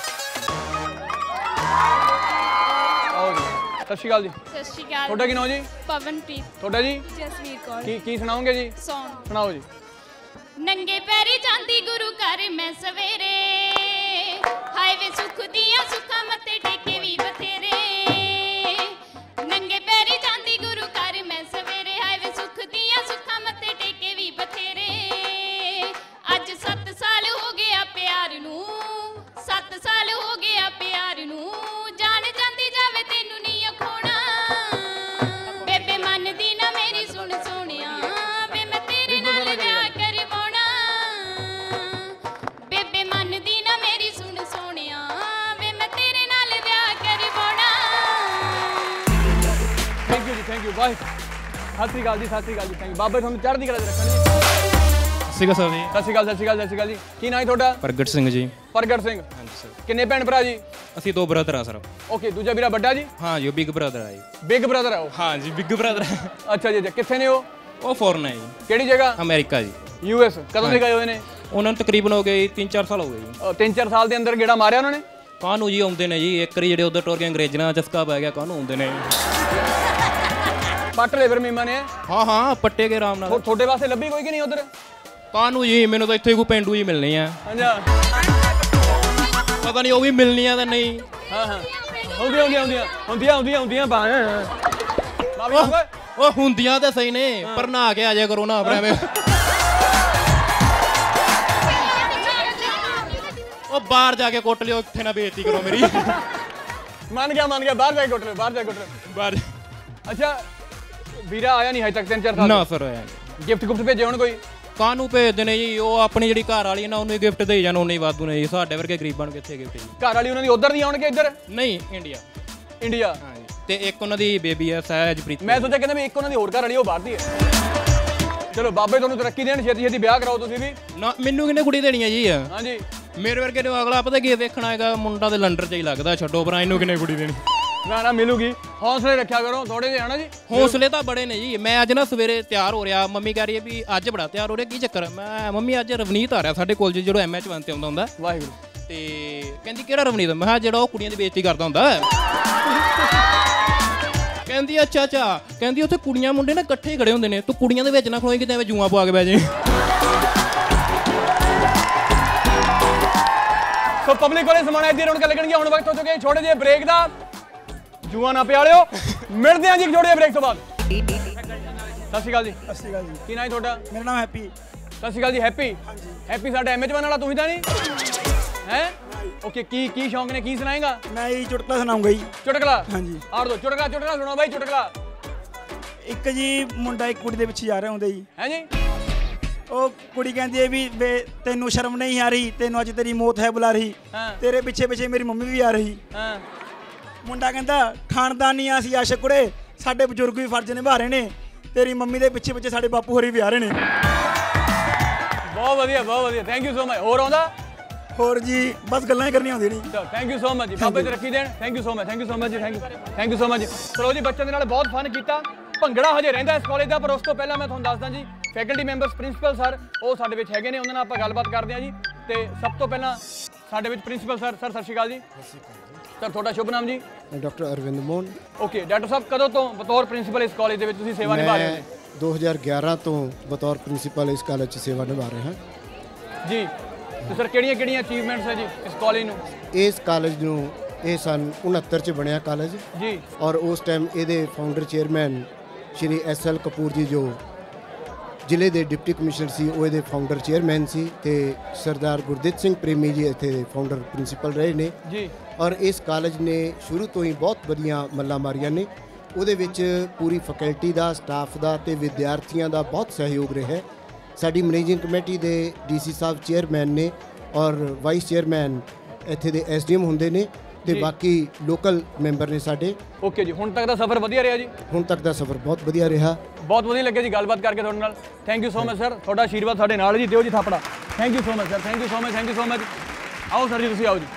Sat Sri Akal ਜੀ ਸਤਿ ਸ਼੍ਰੀ ਅਕਾਲ ਤੁਹਾਡਾ ਕੀ ਨਾਮ ਜੀ ਪਵਨਪ੍ਰੀਤ ਤੁਹਾਡਾ ਜੀ ਜਸਵੀਰ ਕੌਰ ਕੀ ਕੀ ਸੁਣਾਓਗੇ ਜੀ ਸੌਂਗ ਸੁਣਾਓ ਜੀ ਨੰਗੇ ਪੈਰੀ ਜਾਂਦੀ ਗੁਰੂ ਘਰ ਮੈਂ ਸਵੇਰੇ ਹਾਏ ਵੇ ਸੁੱਖ ਦੀਆਂ ਸੁੱਖਾਂ ਮੱਥੇ ਟੇਕੇ ਵੀ ਬਥੇਰੇ ਨੰਗੇ ਪੈਰੀ ਜਾਂਦੀ ਗੁਰੂ ਘਰ ਮੈਂ ਸਵੇਰੇ ਹਾਏ ਵੇ ਸੁੱਖ ਦੀਆਂ ਸੁੱਖਾਂ ਮੱਥੇ ਟੇਕੇ ਵੀ ਬਥੇਰੇ ਅੱਜ ਸੱਤ ਸਾਲ ਹੋ ਗਿਆ ਪਿਆਰ ਨੂੰ ਸੱਤ ਸਾਲ ਹੋ ਗਿਆ ਪਿਆਰ ਨੂੰ ਜਾਣ ਜਾਂਦੀ ਜਾਵੇ ਤੈਨੂੰ ਨਹੀਂ ਅਖੋਣਾ ਬੇਬੇ ਮੰਨਦੀ ਨਾ ਮੇਰੀ ਸੁਣ ਸੋਹਣਿਆ ਵੇ ਮੈਂ ਤੇਰੇ ਨਾਲ ਵਿਆਹ ਕਰਵਾਉਣਾ ਬੇਬੇ ਮੰਨਦੀ ਨਾ ਮੇਰੀ ਸੁਣ ਸੋਹਣਿਆ ਵੇ ਮੈਂ ਤੇਰੇ ਨਾਲ ਵਿਆਹ ਕਰਵਾਉਣਾ ਥੈਂਕ ਯੂ ਜੀ thank you bye Sat Sri Akal ਜੀ ਸਤਿ ਸ਼੍ਰੀ ਅਕਾਲ ਜੀ ਥੈਂਕ ਯੂ ਬਾਬੇ ਤੁਹਾਨੂੰ ਚੜ੍ਹਦੀ ਕਲਾ 'ਚ ਰੱਖਣ ਜੀ ਸਤਿ ਸ਼੍ਰੀ ਅਕਾਲ ਜੀ ਸਤਿ ਸ਼੍ਰੀ ਅਕਾਲ ਸਤਿ ਸ਼੍ਰੀ ਅਕਾਲ ਸਤਿ ਸ਼੍ਰੀ ਅਕਾਲ ਜੀ ਕੀ ਨਾਂ ਹੈ ਤੁਹਾਡਾ ਪ੍ਰਗਟ ਸਿੰਘ ਜੀ ਪ੍ਰਗਟ ਸਿੰਘ ਹਾਂਜੀ ਸਰ ਕਿੰਨੇ ਭੈਣ ਭਰਾ ਜੀ ਅਸੀਂ ਦੋ ਬ੍ਰਦਰ ਆ ਸਰ ਓਕੇ ਦੂਜਾ ਵੀਰਾ ਵੱਡਾ ਜੀ ਹਾਂ ਜੀ ਉਹ ਬਿਗ ਬ੍ਰਦਰ ਆ ਜੀ ਬਿਗ ਬ੍ਰਦਰ ਆ ਉਹ ਹਾਂ ਜੀ ਬਿਗ ਬ੍ਰਦਰ ਅੱਛਾ ਜੀ ਕਿੱਥੇ ਨੇ ਉਹ ਉਹ ਫੋਰਨ ਹੈ ਜੀ ਕਿਹੜੀ ਜਗ੍ਹਾ ਅਮਰੀਕਾ ਜੀ ਯੂ ਐਸ ਕਦੋਂ ਦੇ ਗਏ ਹੋਏ ਨੇ ਉਹਨਾਂ ਨੂੰ ਤਕਰੀਬਨ ਹੋ ਗਏ ਤਿੰਨ ਚਾਰ ਸਾਲ ਹੋ ਗਏ ਜੀ ਤਿੰਨ ਚਾਰ ਸਾਲ ਦੇ ਅੰਦਰ ਗੇੜਾ ਮਾਰਿਆ ਉਹਨਾਂ ਨੇ ਕਾਹਨੂੰ ਜੀ ਆਉਂਦੇ ਨੇ ਜੀ ਇੱਕ ਵਾਰੀ ਜਿਹੜੇ ਉਧਰ ਟੁਰ ਕੇ ਅੰਗਰੇਜ਼ਾਂ ਦਾ ਚਸਕਾ ਪੈ ਗਿਆ ਕਾਹਨੂੰ ਆਉਂਦੇ ਨੇ ਪੱਟ ਲੈ ਫਿਰ ਮੀਮਾ ਨੇ। ਹਾਂ ਹਾਂ ਪੱਟੇ ਕੇ ਆਰਾਮ ਨਾਲ। ਤੁਹਾਡੇ ਵਾਸਤੇ ਲੱਭੀ ਕੋਈ ਕਿ ਨਹੀਂ ਉਧਰ? ਕਾਹਨੂੰ ਜੀ, ਮੈਨੂੰ ਤਾਂ ਇੱਥੇ ਕੋਈ ਪਿੰਡੂ ਹੀ ਮਿਲਣੀ ਆ। ਅੱਛਾ ਪਤਾ ਨਹੀਂ ਉਹ ਵੀ ਮਿਲਣੀ ਆ ਤਾਂ ਨਹੀਂ। ਹਾਂ ਹਾਂ ਆਉਂਦੀਆਂ ਆਉਂਦੀਆਂ ਆਉਂਦੀਆਂ ਹੁੰਦੀਆਂ ਹੁੰਦੀਆਂ ਹੁੰਦੀਆਂ ਬਾਹ ਉਹ ਹੁੰਦੀਆਂ ਤੇ ਸਹੀ ਨੇ, ਪਰ ਨਹਾ ਕੇ ਆ ਜਾਇਆ ਕਰੋ ਨਾ ਆਪਣੇ। ਉਹ ਬਾਹਰ ਜਾ ਕੇ ਕੁੱਟ ਲਿਓ, ਇੱਥੇ ਨਾ ਬੇਇੱਜ਼ਤੀ ਕਰੋ ਮੇਰੀ। ਮੰਨ ਗਿਆ ਮੰਨ ਗਿਆ, ਬਾਹਰ ਜਾ ਕੇ ਕੁੱਟ ਲਿਓ, ਬਾਹਰ ਜਾ ਕੇ ਕੁੱਟ ਲਿਓ ਬਾਹਰ। ਅੱਛਾ ਵੀਰਾ ਆਇਆ ਨਹੀਂ ਹਜੇ ਤੱਕ ਤਿੰਨ ਚਾਰ ਸਾਲ? ਨਾ ਸਰ ਆਇਆ। ਗਿਫਟ ਗੁਫਟ ਭੇਜੇ ਹੁਣ ਕੋਈ? ਕਾਹਨੂੰ ਭੇਜਦੇ ਨੇ ਜੀ, ਉਹ ਆਪਣੀ ਜਿਹੜੀ ਘਰ ਵਾਲੀ ਨਾ ਉਹਨੂੰ ਗਿਫਟ ਦੇ ਜਾਣ, ਉਹਨੇ ਹੀ ਵਾਧੂ ਨੇ ਜੀ। ਸਾਡੇ ਵਰਗੇ ਗਰੀਬਾਂ ਨੂੰ ਕਿੱਥੇ ਗਿਫਟ ਜੀ। ਘਰ ਵਾਲੀ ਉਹਨਾਂ ਦੀ ਉਧਰ ਨਹੀਂ ਆਉਣਗੇ ਇੱਧਰ? ਨਹੀਂ ਇੰਡੀਆ। ਇੰਡੀਆ ਤੇ ਇੱਕ ਉਹਨਾਂ ਦੀ ਬੇਬੀ ਹੈ ਸਹਿਜਪ੍ਰੀਤ। ਮੈਂ ਸੋਚਿਆ ਕਹਿੰਦਾ ਵੀ ਇੱਕ ਉਹਨਾਂ ਦੀ ਹੋਰ ਘਰ ਵਾਲੀ ਉਹ ਬਾਹਰ ਦੀ ਹੈ। ਚਲੋ ਬਾਬੇ ਤੁਹਾਨੂੰ ਤਰੱਕੀ ਦੇਣ, ਛੇਤੀ ਛੇਤੀ ਵਿਆਹ ਕਰਾਓ ਤੁਸੀਂ ਵੀ। ਨਾ ਮੈਨੂੰ ਕਿਹਨੇ ਕੁੜੀ ਦੇਣੀ ਹੈ ਜੀ? ਹਾਂਜੀ ਮੇਰੇ ਵਰਗੇ ਨੂੰ ਅਗਲਾ ਪਤਾ ਕੀ ਦੇਖਣਾ ਹੈਗਾ, ਮੁੰਡਾ ਤੇ ਲੰਡਰ ਚ ਹੀ ਲੱਗਦਾ, ਛੱਡੋ ਪਰਾਂ, ਇਹਨੂੰ ਕਿਹਨੇ ਕੁੜੀ ਦੇਣੀ। ਨਾ ਨਾ ਮਿਲੂਗੀ, ਹੌਸਲੇ ਰੱਖਿਆ ਕਰੋ ਥੋੜੇ ਜਿਹੇ ਹਨਾ ਜੀ। ਹੌਸਲੇ ਤਾਂ ਬੜੇ ਨੇ ਜੀ। ਮੈਂ ਅੱਜ ਨਾ ਸਵੇਰੇ ਤਿਆਰ ਹੋ ਰਿਹਾ, ਮੰਮੀ ਕਹਿ ਰਹੀ ਹੈ ਵੀ ਅੱਜ ਬੜਾ ਤਿਆਰ ਹੋ ਰਿਹਾ, ਕੀ ਚੱਕਰ? ਮੈਂ ਮੰਮੀ ਅੱਜ ਰਵਨੀਤ ਆ ਰਿਹਾ ਸਾਡੇ ਕਾਲਜ, ਜਿਹੜਾ ਐਮ ਐਚ ਵਨ ਤੇ ਆਉਂਦਾ ਹੁੰਦਾ। ਵਾਹਿਗੁਰੂ। ਤੇ ਕਹਿੰਦੀ ਕਿਹੜਾ ਰਵਨੀਤ? ਮੈਂ ਕਿਹਾ ਜਿਹੜਾ ਉਹ ਕੁੜੀਆਂ ਦੀ ਬੇਇੱਜ਼ਤੀ ਕਰਦਾ ਹੁੰਦਾ। ਕਹਿੰਦੀ ਅੱਛਾ ਅੱਛਾ, ਕਹਿੰਦੀ ਉੱਥੇ ਕੁੜੀਆਂ ਮੁੰਡੇ ਨਾ ਇਕੱਠੇ ਹੀ ਖੜੇ ਹੁੰਦੇ ਨੇ, ਤੂੰ ਕੁੜੀਆਂ ਦੇ ਵਿੱਚ ਨਾ ਖਲੋਈ ਕਿਤੇ ਐਵੇਂ ਜੂਆਂ ਪਵਾ ਕੇ ਬਹਿ ਜੇ। ਸੋ ਪਬਲਿਕ ਵਾਲੇ ਸਮਾਣਾ ਇੱਥੇ ਰੌਣਕਾਂ ਲੱਗਣਗੀਆਂ। ਹੁਣ ਵਕਤ ਹੋ ਚੁੱਕਿਆ ਛੋਟੇ ਜਿਹੇ ਬ੍ਰੇਕ ਦਾ, ਜੂਆ ਨਾ ਪਿਆ ਲਿਓ। ਮਿਲਦੇ ਹਾਂ ਜੀ ਛੋਟੇ ਜਿਹੇ ਬ੍ਰੇਕ ਤੋਂ ਬਾਅਦ। ਸਤਿ ਸ਼੍ਰੀ ਅਕਾਲ ਜੀ। ਸਤਿ ਸ਼੍ਰੀ ਅਕਾਲ ਜੀ। ਕੀ ਨਾਂ ਹੈ ਤੁਹਾਡਾ? ਮੇਰਾ ਨਾਮ ਹੈਪੀ। ਸਤਿ ਸ਼੍ਰੀ ਅਕਾਲ ਜੀ। ਹੈਪੀ? ਹੈਪੀ ਸਾਡਾ ਐਮ ਐਚ ਵਨ ਵਾਲਾ ਤੁਸੀਂ ਤਾਂ ਨਹੀਂ ਹੈ? ਓਕੇ, ਕੀ ਕੀ ਸ਼ੌਂਕ ਨੇ, ਕੀ ਸੁਣਾਏਗਾ? ਮੈਂ ਜੀ ਚੁਟਕਲਾ ਸੁਣਾਉਂਗਾ ਜੀ। ਚੁਟਕਲਾ? ਹਾਂਜੀ। ਆੜ ਦੋ ਚੁਟਕਲਾ, ਚੁਟਕਲਾ ਸੁਣਾਓ ਬਾਈ ਚੁਟਕਲਾ। ਇੱਕ ਜੀ ਮੁੰਡਾ ਇੱਕ ਕੁੜੀ ਦੇ ਪਿੱਛੇ ਜਾ ਰਿਹਾ ਹੁੰਦਾ ਜੀ। ਹੈ ਜੀ। ਉਹ ਕੁੜੀ ਕਹਿੰਦੀ ਹੈ ਵੀ ਵੇ ਤੈਨੂੰ ਸ਼ਰਮ ਨਹੀਂ ਆ ਰਹੀ, ਤੈਨੂੰ ਅੱਜ ਤੇਰੀ ਮੌਤ ਹੈ ਬੁਲਾ ਰਹੀ, ਤੇਰੇ ਪਿੱਛੇ ਪਿੱਛੇ ਮੇਰੀ ਮੰਮੀ ਵੀ ਆ ਰਹੀ। ਮੁੰਡਾ ਕਹਿੰਦਾ ਖਾਨਦਾਨੀ ਆ ਅਸੀਂ ਆਸ਼ਕ ਕੁੜੇ, ਸਾਡੇ ਬਜ਼ੁਰਗ ਵੀ ਫਰਜ਼ ਨਿਭਾ ਰਹੇ ਨੇ, ਤੇਰੀ ਮੰਮੀ ਦੇ ਪਿੱਛੇ ਪਿੱਛੇ ਸਾਡੇ ਬਾਪੂ ਹੋਰੀ ਵੀ ਆ ਰਹੇ ਨੇ। ਬਹੁਤ ਵਧੀਆ ਬਹੁਤ ਵਧੀਆ, ਥੈਂਕ ਯੂ ਸੋ ਮਚ। ਹੋਰ ਆਉਂਦਾ? ਹੋਰ ਜੀ ਬਸ ਗੱਲਾਂ ਹੀ ਕਰਨੀਆਂ ਹੁੰਦੀਆਂ ਨਹੀਂ। ਥੈਂਕ ਯੂ ਸੋ ਮਚ ਜੀ, ਬਾਬੇ ਤਰੱਕੀ ਦੇਣ। Thank you so much, thank you so much ਜੀ, thank you thank you so much ਜੀ। ਚਲੋ ਜੀ, ਬੱਚਿਆਂ ਦੇ ਨਾਲ ਬਹੁਤ ਫਨ ਕੀਤਾ। ਭੰਗੜਾ ਹਜੇ ਰਹਿੰਦਾ ਇਸ ਕਾਲਜ ਦਾ, ਪਰ ਉਸ ਤੋਂ ਪਹਿਲਾਂ ਮੈਂ ਤੁਹਾਨੂੰ ਦੱਸਦਾ ਜੀ ਫੈਕਲਟੀ ਮੈਂਬਰਸ ਪ੍ਰਿੰਸੀਪਲ ਸਰ ਉਹ ਸਾਡੇ ਵਿੱਚ ਹੈਗੇ ਨੇ, ਉਹਨਾਂ ਨਾਲ ਆਪਾਂ ਗੱਲਬਾਤ ਕਰਦੇ ਹਾਂ ਜੀ। ਤੇ ਸਭ ਤੋਂ ਪਹਿਲਾਂ ਸਾਡੇ ਵਿੱਚ ਪ੍ਰਿੰਸੀਪਲ ਸਰ। ਸਰ ਸਤਿ ਸ਼੍ਰੀ ਅਕਾਲ ਜੀ। ਸਰ ਤੁਹਾਡਾ ਸ਼ੁਭ ਨਾਮ ਜੀ? Doctor Arvind Mohan. Okay doctor ਸਾਹਿਬ, ਕਦੋਂ ਤੋਂ ਬਤੌਰ ਪ੍ਰਿੰਸੀਪਲ ਇਸ ਕਾਲਜ ਦੇ ਵਿੱਚ ਤੁਸੀਂ ਸੇਵਾ ਨਿਭਾ ਰਹੇ ਹੋ? ਦੋ ਹਜ਼ਾਰ ਗਿਆਰਾਂ ਤੋਂ ਬਤੌਰ ਪ੍ਰਿੰਸੀਪਲ ਇਸ ਕਾਲਜ 'ਚ ਸੇਵਾ ਨਿਭਾ ਰਹੇ ਹਾਂ ਜੀ। ਤੇ ਸਰ ਕਿਹੜੀਆਂ ਕਿਹੜੀਆਂ ਅਚੀਵਮੈਂਟਸ ਹੈ ਜੀ ਇਸ ਕਾਲਜ ਨੂੰ? ਇਸ ਕਾਲਜ ਨੂੰ ਇਹ ਸਨ ਉਣਹੱਤਰ 'ਚ ਬਣਿਆ ਕਾਲਜ ਜੀ, ਔਰ ਉਸ ਟਾਈਮ ਇਹਦੇ founder chairman Shri S L Kapoor ji ਜੋ ਜ਼ਿਲ੍ਹੇ ਦੇ ਡਿਪਟੀ ਕਮਿਸ਼ਨਰ ਸੀ, ਉਹ ਇਹਦੇ ਫਾਊਂਡਰ ਚੇਅਰਮੈਨ ਸੀ। ਤੇ ਸਰਦਾਰ ਗੁਰਦਿੱਤ ਸਿੰਘ ਪ੍ਰੇਮੀ ਜੀ ਇੱਥੇ ਦੇ ਫਾਊਂਡਰ ਪ੍ਰਿੰਸੀਪਲ ਰਹੇ ਨੇ ਜੀ। ਔਰ ਇਸ ਕਾਲਜ ਨੇ ਸ਼ੁਰੂ ਤੋਂ ਹੀ ਬਹੁਤ ਵਧੀਆ ਮੱਲਾਂ ਮਾਰੀਆਂ ਨੇ। ਉਹਦੇ ਵਿੱਚ ਪੂਰੀ ਫੈਕਲਟੀ ਦਾ, ਸਟਾਫ ਦਾ ਤੇ ਵਿਦਿਆਰਥੀਆਂ ਦਾ ਬਹੁਤ ਸਹਿਯੋਗ ਰਿਹਾ। ਸਾਡੀ ਮੈਨੇਜਿੰਗ ਕਮੇਟੀ ਦੇ ਡੀ ਸੀ ਸਾਹਿਬ ਚੇਅਰਮੈਨ ਨੇ ਔਰ ਵਾਈਸ ਚੇਅਰਮੈਨ ਇੱਥੇ ਦੇ ਐਸ ਡੀ ਐਮ ਹੁੰਦੇ ਨੇ ਤੇ ਬਾਕੀ ਲੋਕਲ ਮੈਂਬਰ ਨੇ ਸਾਡੇ। ਓਕੇ ਜੀ, ਹੁਣ ਤੱਕ ਦਾ ਸਫ਼ਰ ਵਧੀਆ ਰਿਹਾ ਜੀ? ਹੁਣ ਤੱਕ ਦਾ ਸਫ਼ਰ ਬਹੁਤ ਵਧੀਆ ਰਿਹਾ। ਬਹੁਤ ਵਧੀਆ ਲੱਗਿਆ ਜੀ ਗੱਲਬਾਤ ਕਰਕੇ ਤੁਹਾਡੇ ਨਾਲ। Thank you so much sir, ਤੁਹਾਡਾ ਆਸ਼ੀਰਵਾਦ ਸਾਡੇ ਨਾਲ ਜੀ, ਦਿਓ ਜੀ ਥਾਪੜਾ। Thank you so much sir, thank you so much, thank you so much. ਆਓ ਸਰ ਜੀ, ਤੁਸੀਂ ਆਓ ਜੀ।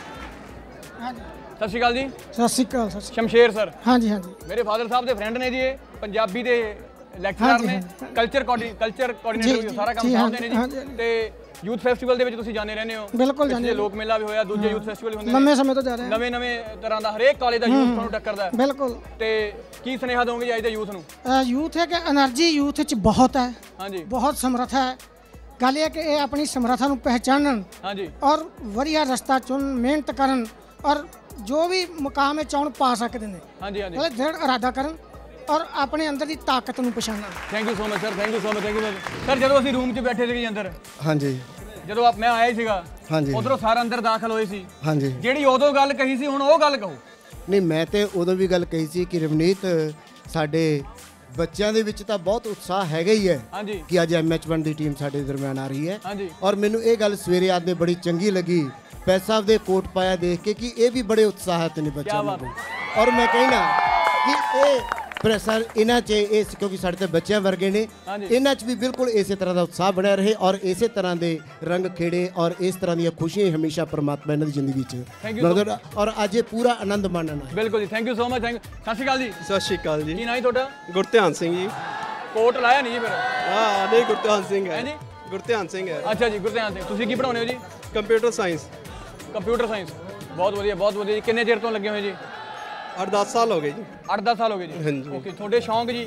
ਸਤਿ ਸ਼੍ਰੀ ਅਕਾਲ ਜੀ। ਸਤਿ ਸ਼੍ਰੀ ਅਕਾਲ ਸਰ। ਸ਼ਮਸ਼ੇਰ ਸਰ? ਹਾਂਜੀ ਹਾਂਜੀ। ਮੇਰੇ ਫਾਦਰ ਸਾਹਿਬ ਦੇ ਫਰੈਂਡ ਨੇ ਜੀ, ਇਹ ਪੰਜਾਬੀ ਦੇ ਲੈਕਚਰਰ ਨੇ, ਕਲਚਰ ਕਲਚਰ ਕੋਆਰਡੀਨੇਟਰ ਸਾਰਾ ਕੰਮ ਸਾਂਭਦੇ ਨੇ ਜੀ। ਤੇ ਯੂਥ ਫੈਸਟੀਵਲ ਦੇ ਵਿੱਚ ਤੁਸੀਂ ਜਾਂਦੇ ਰਹਿੰਦੇ ਹੋ? ਬਿਲਕੁਲ ਜਾਂਦੇ। ਲੋਕ ਮੇਲਾ ਵੀ ਹੋਇਆ, ਦੂਜੇ ਯੂਥ ਫੈਸਟੀਵਲ ਹੁੰਦੇ ਨੇ, ਲੰਮੇ ਸਮੇਂ ਤੋਂ ਜਾ ਰਹੇ ਹਾਂ। ਨਵੇਂ ਨਵੇਂ ਤਰ੍ਹਾਂ ਦਾ ਹਰੇਕ ਕਾਲਜ ਦਾ ਯੂਥ ਤੁਹਾਨੂੰ ਟੱਕਰਦਾ ਹੈ। ਬਿਲਕੁਲ। ਤੇ ਕੀ ਸੁਨੇਹਾ ਦੋਗੇ ਜੀ ਅੱਜ ਦੇ ਯੂਥ ਨੂੰ? ਯੂਥ ਹੈ ਕਿ એનર્ਜੀ ਯੂਥ ਵਿੱਚ ਬਹੁਤ ਹੈ। ਹਾਂਜੀ। ਬਹੁਤ ਸਮਰੱਥਾ ਹੈ। ਗੱਲ ਇਹ ਕਿ ਇਹ ਆਪਣੀ ਸਮਰੱਥਾ ਨੂੰ ਪਹਿਚਾਨਣ ਹਾਂਜੀ ਔਰ ਵਧੀਆ ਰਸਤਾ ਚੁਣ, ਮਿਹਨਤ ਕਰਨ ਔਰ ਜੋ ਵੀ ਮੁਕਾਮ ਚਾਹੁਣ ਪਾ ਸਕਦੇ ਨੇ। ਹਾਂਜੀ ਹਾਂਜੀ। ਮਤਲਬ ਦ੍ਰਿੜ ਇਰਾਦਾ ਕਰਨ ਔਰ ਆਪਣੇ ਅੰਦਰ ਦੀ ਤਾਕਤ ਨੂੰ ਪਛਾਣਨ। Thank you so much sir, thank you so much, thank you sir. ਜਦੋਂ ਅਸੀਂ ਰੂਮ 'ਚ ਬੈਠੇ ਸੀਗੇ ਅੰਦਰ, ਹਾਂਜੀ, ਜਦੋਂ ਆਪ ਮੈਂ ਆਇਆ ਸੀਗਾ, ਹਾਂਜੀ, ਉਧਰੋਂ ਸਾਰਾ ਅੰਦਰ ਦਾਖਲ ਹੋਏ ਸੀ, ਹਾਂਜੀ, ਜਿਹੜੀ ਉਦੋਂ ਗੱਲ ਕਹੀ ਸੀ ਹੁਣ ਉਹ ਗੱਲ ਕਹੋ। ਨਹੀਂ, ਮੈਂ ਤੇ ਉਦੋਂ ਵੀ ਗੱਲ ਕਹੀ ਸੀ ਕਿ ਰਵਨੀਤ ਸਾਡੇ ਬੱਚਿਆਂ ਦੇ ਵਿੱਚ ਤਾਂ ਬਹੁਤ ਉਤਸ਼ਾਹ ਹੈਗਾ ਹੀ ਹੈ ਕਿ ਅੱਜ ਐਮ ਐਚ ਵਨ ਦੀ ਟੀਮ ਸਾਡੇ ਦਰਮਿਆਨ ਆ ਰਹੀ ਹੈ। ਔਰ ਮੈਨੂੰ ਇਹ ਗੱਲ ਸਵੇਰੇ ਆਦਮੇ ਬੜੀ ਚੰਗੀ ਲੱਗੀ ਪੈਸਾ ਸਾਹਿਬ ਦੇ ਕੋਟ ਪਾਇਆ ਦੇਖ ਕੇ ਕਿ ਇਹ ਵੀ ਬੜੇ ਉਤਸ਼ਾਹਿਤ ਨੇ ਬੱਚਿਆਂ ਨੂੰ। ਔਰ ਮੈਂ ਕਹਿਣਾ ਕਿ ਇਹ ਪ੍ਰੈਸ਼ਰ ਇਹਨਾਂ 'ਚ ਇਸ ਕਿਉਂਕਿ ਸਾਡੇ ਤੇ ਬੱਚਿਆਂ ਵਰਗੇ ਨੇ, ਇਹਨਾਂ 'ਚ ਵੀ ਬਿਲਕੁਲ ਇਸੇ ਤਰ੍ਹਾਂ ਦਾ ਉਤਸ਼ਾਹ ਬਣਿਆ ਰਹੇ ਔਰ ਇਸੇ ਤਰ੍ਹਾਂ ਦੇ ਰੰਗ ਖੇੜੇ ਔਰ ਇਸ ਤਰ੍ਹਾਂ ਦੀਆਂ ਖੁਸ਼ੀਆਂ ਹਮੇਸ਼ਾ ਪਰਮਾਤਮਾ ਇਹਨਾਂ ਦੀ ਜ਼ਿੰਦਗੀ 'ਚ ਔਰ ਅੱਜ ਇਹ ਪੂਰਾ ਆਨੰਦ ਮਾਣਨ ਆਏ। ਬਿਲਕੁਲ ਜੀ, thank you so much. Thank Sat Sri Akal ਜੀ। ਸਤਿ ਸ਼੍ਰੀ ਅਕਾਲ ਜੀ। ਕੀ ਨਾਂ ਹੈ ਤੁਹਾਡਾ? ਗੁਰਧਿਆਨ ਸਿੰਘ ਜੀ। ਕੋਟ ਲਾਇਆ ਨਹੀਂ ਜੀ ਫਿਰ? ਹਾਂ ਨਹੀਂ, ਗੁਰਧਿਆਨ ਸਿੰਘ ਹੈ ਜੀ। ਗੁਰਧਿਆਨ ਸਿੰਘ ਹੈ। ਅੱਛਾ ਜੀ, ਗੁਰਧਿਆਨ ਸਿੰਘ। ਤੁਸੀਂ ਕੀ ਪੜ੍ਹਾਉਂਦੇ ਹੋ ਜੀ? Computer science. ਕੰਪਿਊਟਰ ਸਾਇੰਸ, ਬਹੁਤ ਵਧੀਆ ਬਹੁਤ ਵਧੀਆ ਜੀ। ਕਿੰਨੇ ਚਿਰ ਤੋਂ ਲੱਗੇ ਹੋਏ ਜੀ? ਅੱਠ ਦਸ ਸਾਲ ਹੋ ਗਏ ਜੀ। ਅੱਠ ਦਸ ਸਾਲ ਹੋ ਗਏ ਜੀ। ਹਾਂਜੀ। ਓਕੇ, ਤੁਹਾਡੇ ਸ਼ੌਂਕ ਜੀ?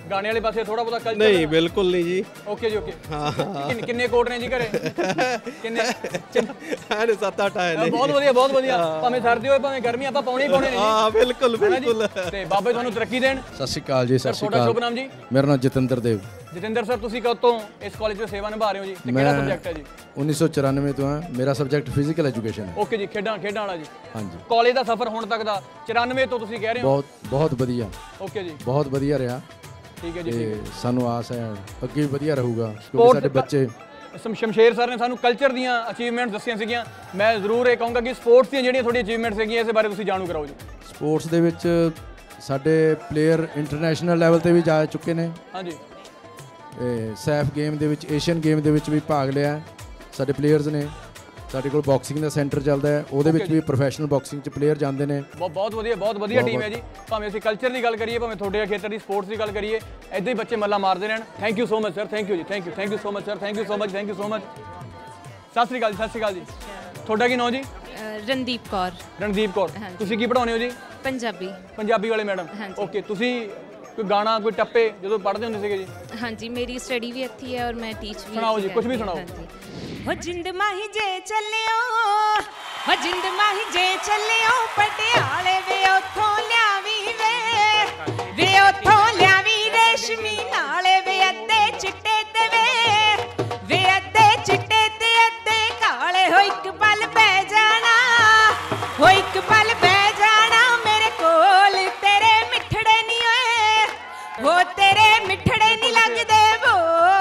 ਗਾਣੇ ਵਾਲੇ ਪਾਸੇ ਥੋੜਾ ਬਹੁਤਾ ਕਲਚਰ ਨਹੀਂ ਬਿਲਕੁਲ ਨਹੀਂ ਜੀ ਓਕੇ ਜੀ ਓਕੇ ਹਾਂ ਕਿੰਨੇ ਕਿੰਨੇ ਕੋਟ ਨੇ ਜੀ ਘਰੇ ਕਿੰਨੇ ਹਾਂ ਸੱਤ ਅੱਠ ਆਏ ਨੇ ਬਹੁਤ ਵਧੀਆ ਬਹੁਤ ਵਧੀਆ ਭਾਵੇਂ ਸਰਦੀ ਹੋਵੇ ਭਾਵੇਂ ਗਰਮੀ ਆਪਾਂ ਪਾਉਣੇ ਹੀ ਪਾਉਣੇ ਨੇ ਹਾਂ ਬਿਲਕੁਲ ਬਿਲਕੁਲ ਤੇ ਬਾਬੇ ਤੁਹਾਨੂੰ ਤਰੱਕੀ ਦੇਣ ਸਤਿ ਸ਼੍ਰੀ ਅਕਾਲ ਜੀ ਸਤਿ ਸ਼੍ਰੀ ਤੁਹਾਡਾ ਅਕਾਲ ਸ਼ੁਭ ਨਾਮ ਜੀ ਮੇਰਾ ਨਾਮ ਜਤਿੰਦਰ ਦੇਵ ਜਤਿੰਦਰ ਸਰ ਤੁਸੀਂ ਕਦੋਂ ਤੋਂ ਇਸ ਕਾਲਜ 'ਚ ਸੇਵਾ ਨਿਭਾ ਰਹੇ ਹੋ ਜੀ ਤੇ ਕਿਹੜਾ ਸਬਜੈਕਟ ਹੈ ਜੀ ਉੱਨੀ ਸੌ ਚੁਰਾਨਵੇਂ ਤੋਂ ਹੈ ਮੇਰਾ ਸਬਜੈਕਟ ਫਿਜ਼ੀਕਲ ਐਜੂਕੇਸ਼ਨ ਹੈ ਓਕੇ ਜੀ ਖੇਡਾਂ ਖੇਡਾਂ ਵਾਲਾ ਜੀ ਹਾਂਜੀ ਕਾਲਜ ਦਾ ਸਫ਼ਰ ਹੁਣ ਤੱਕ ਦਾ ਚੁਰਾਨਵੇਂ ਤੋਂ ਤੁਸੀਂ ਕਹਿ ਰਹੇ ਹੋ ਬਹੁਤ ਬਹੁਤ ਵਧੀਆ ਓਕੇ ਜੀ ਬਹੁਤ ਵਧੀਆ ਰਿਹਾ ਠੀਕ ਹੈ ਜੀ ਤੇ ਸਾਨੂੰ ਆਸ ਹੈ ਅੱਗੇ ਵੀ ਵਧੀਆ ਰਹੂਗਾ ਕਿਉਂਕਿ ਸਾਡੇ ਬੱਚੇ ਸ਼ਮਸ਼ੇਰ ਸਰ ਨੇ ਸਾਨੂੰ ਕਲਚਰ ਦੀਆਂ ਅਚੀਵਮੈਂਟਸ ਦੱਸੀਆਂ ਸੀਗੀਆਂ ਮੈਂ ਜ਼ਰੂਰ ਇਹ ਕਹੂੰਗਾ ਕਿ ਸਪੋਰਟਸ ਦੀਆਂ ਜਿਹੜੀਆਂ ਤੁਹਾਡੀਆਂ ਅਚੀਵਮੈਂਟਸ ਹੈਗੀਆਂ ਇਸ ਬਾਰੇ ਤੁਸੀਂ ਜਾਣੂ ਕਰਾਓ ਜੀ ਸਪੋਰਟਸ ਦੇ ਵਿੱਚ ਸਾਡੇ ਪਲੇਅਰ ਇੰਟਰਨੈਸ਼ਨਲ ਲੈਵਲ ਤੇ ਵੀ ਜਾ ਚੁੱਕੇ ਨੇ ਹਾਂਜੀ ਸੈਫ ਗੇਮ ਦੇ ਵਿੱਚ ਏਸ਼ੀਅਨ ਗੇਮ ਦੇ ਵਿੱਚ ਵੀ ਭਾਗ ਲਿਆ ਸਾਡੇ ਪਲੇਅਰਸ ਨੇ ਸਾਡੇ ਕੋਲ ਬਾਕਸਿੰਗ ਦਾ ਸੈਂਟਰ ਚੱਲਦਾ ਹੈ ਉਹਦੇ ਵਿੱਚ ਵੀ ਪ੍ਰੋਫੈਸ਼ਨਲ ਬਾਕਸਿੰਗ 'ਚ ਪਲੇਅਰ ਜਾਂਦੇ ਨੇ ਬਹੁਤ ਵਧੀਆ ਬਹੁਤ ਵਧੀਆ ਟੀਮ ਹੈ ਜੀ ਭਾਵੇਂ ਅਸੀਂ ਕਲਚਰ ਦੀ ਗੱਲ ਕਰੀਏ ਭਾਵੇਂ ਤੁਹਾਡੇ ਖੇਤਰ ਦੀ ਸਪੋਰਟਸ ਦੀ ਗੱਲ ਕਰੀਏ ਐਦਾਂ ਹੀ ਬੱਚੇ ਮੱਲਾ ਮਾਰਦੇ ਰਹਿਣ thank you so much sir thank you ਜੀ thank you thank you so much sir thank you so much thank you so much Sat Sri ਅਕਾਲ ਜੀ ਸਤਿ ਸ੍ਰੀ ਅਕਾਲ ਜੀ ਤੁਹਾਡਾ ਕੀ ਨਾਮ ਜੀ ਰਣਦੀਪ ਕੌਰ ਰਣਦੀਪ ਕੌਰ ਤੁਸੀਂ ਕੀ ਪੜ੍ਹਾਉਂਦੇ ਹੋ ਜੀ ਪੰਜਾਬੀ ਪੰਜਾਬੀ ਵਾਲੇ ਮੈਡਮ ਓਕੇ ਤੁਸੀਂ ਕੋਈ ਗਾਣਾ ਕੋਈ ਟੱਪੇ ਜਦੋਂ ਪੜ੍ਹਦੇ ਹੁੰਦੇ ਸੀਗੇ ਜੀ ਹਾਂਜੀ ਮੇਰੀ ਸਟੱਡੀ ਵੀ ਇੱਥੇ ਹੈ ਔਰ ਮੈਂ ਟੀਚ ਵੀ ਸੁਣਾਓ ਜੀ ਕੁਝ ਵੀ ਸੁਣਾਓ ਹੋ ਜਿੰਦ ਮਾਹੀ ਜੇ ਚੱਲਿਓ ਹੋ ਜਿੰਦ ਮਾਹੀ ਜੇ ਚੱਲਿਓ ਪਟਿਆਲੇ ਵੇ ਉੱਥੋਂ ਲਿਆਵੀ ਵੇ ਵੇ ਉੱਥੋਂ ਲਿਆਵੀ ਰੇਸ਼ਮੀ ਨਾਲੇ ਵੇ ਅੱਧੇ ਚਿੱਟੇ ਤੇ ਵੇ ਵੇ ਅੱਧੇ ਚਿੱਟੇ ਤੇ ਅੱਧੇ ਕਾਲੇ ਹੋ ਇੱਕ ਪਲ ਪੈ ਜਾਣਾ ਹੋ ਇੱਕ ਪਲ ਪੈ ਜਾਣਾ ਮੇਰੇ ਕੋਲ ਤੇਰੇ ਮਿੱਠੜੇ ਨਹੀਂ ਓਏ ਹੋ ਤੇਰੇ ਮਿੱਠੜੇ ਨਹੀਂ ਲੱਗਦੇ ਬੋ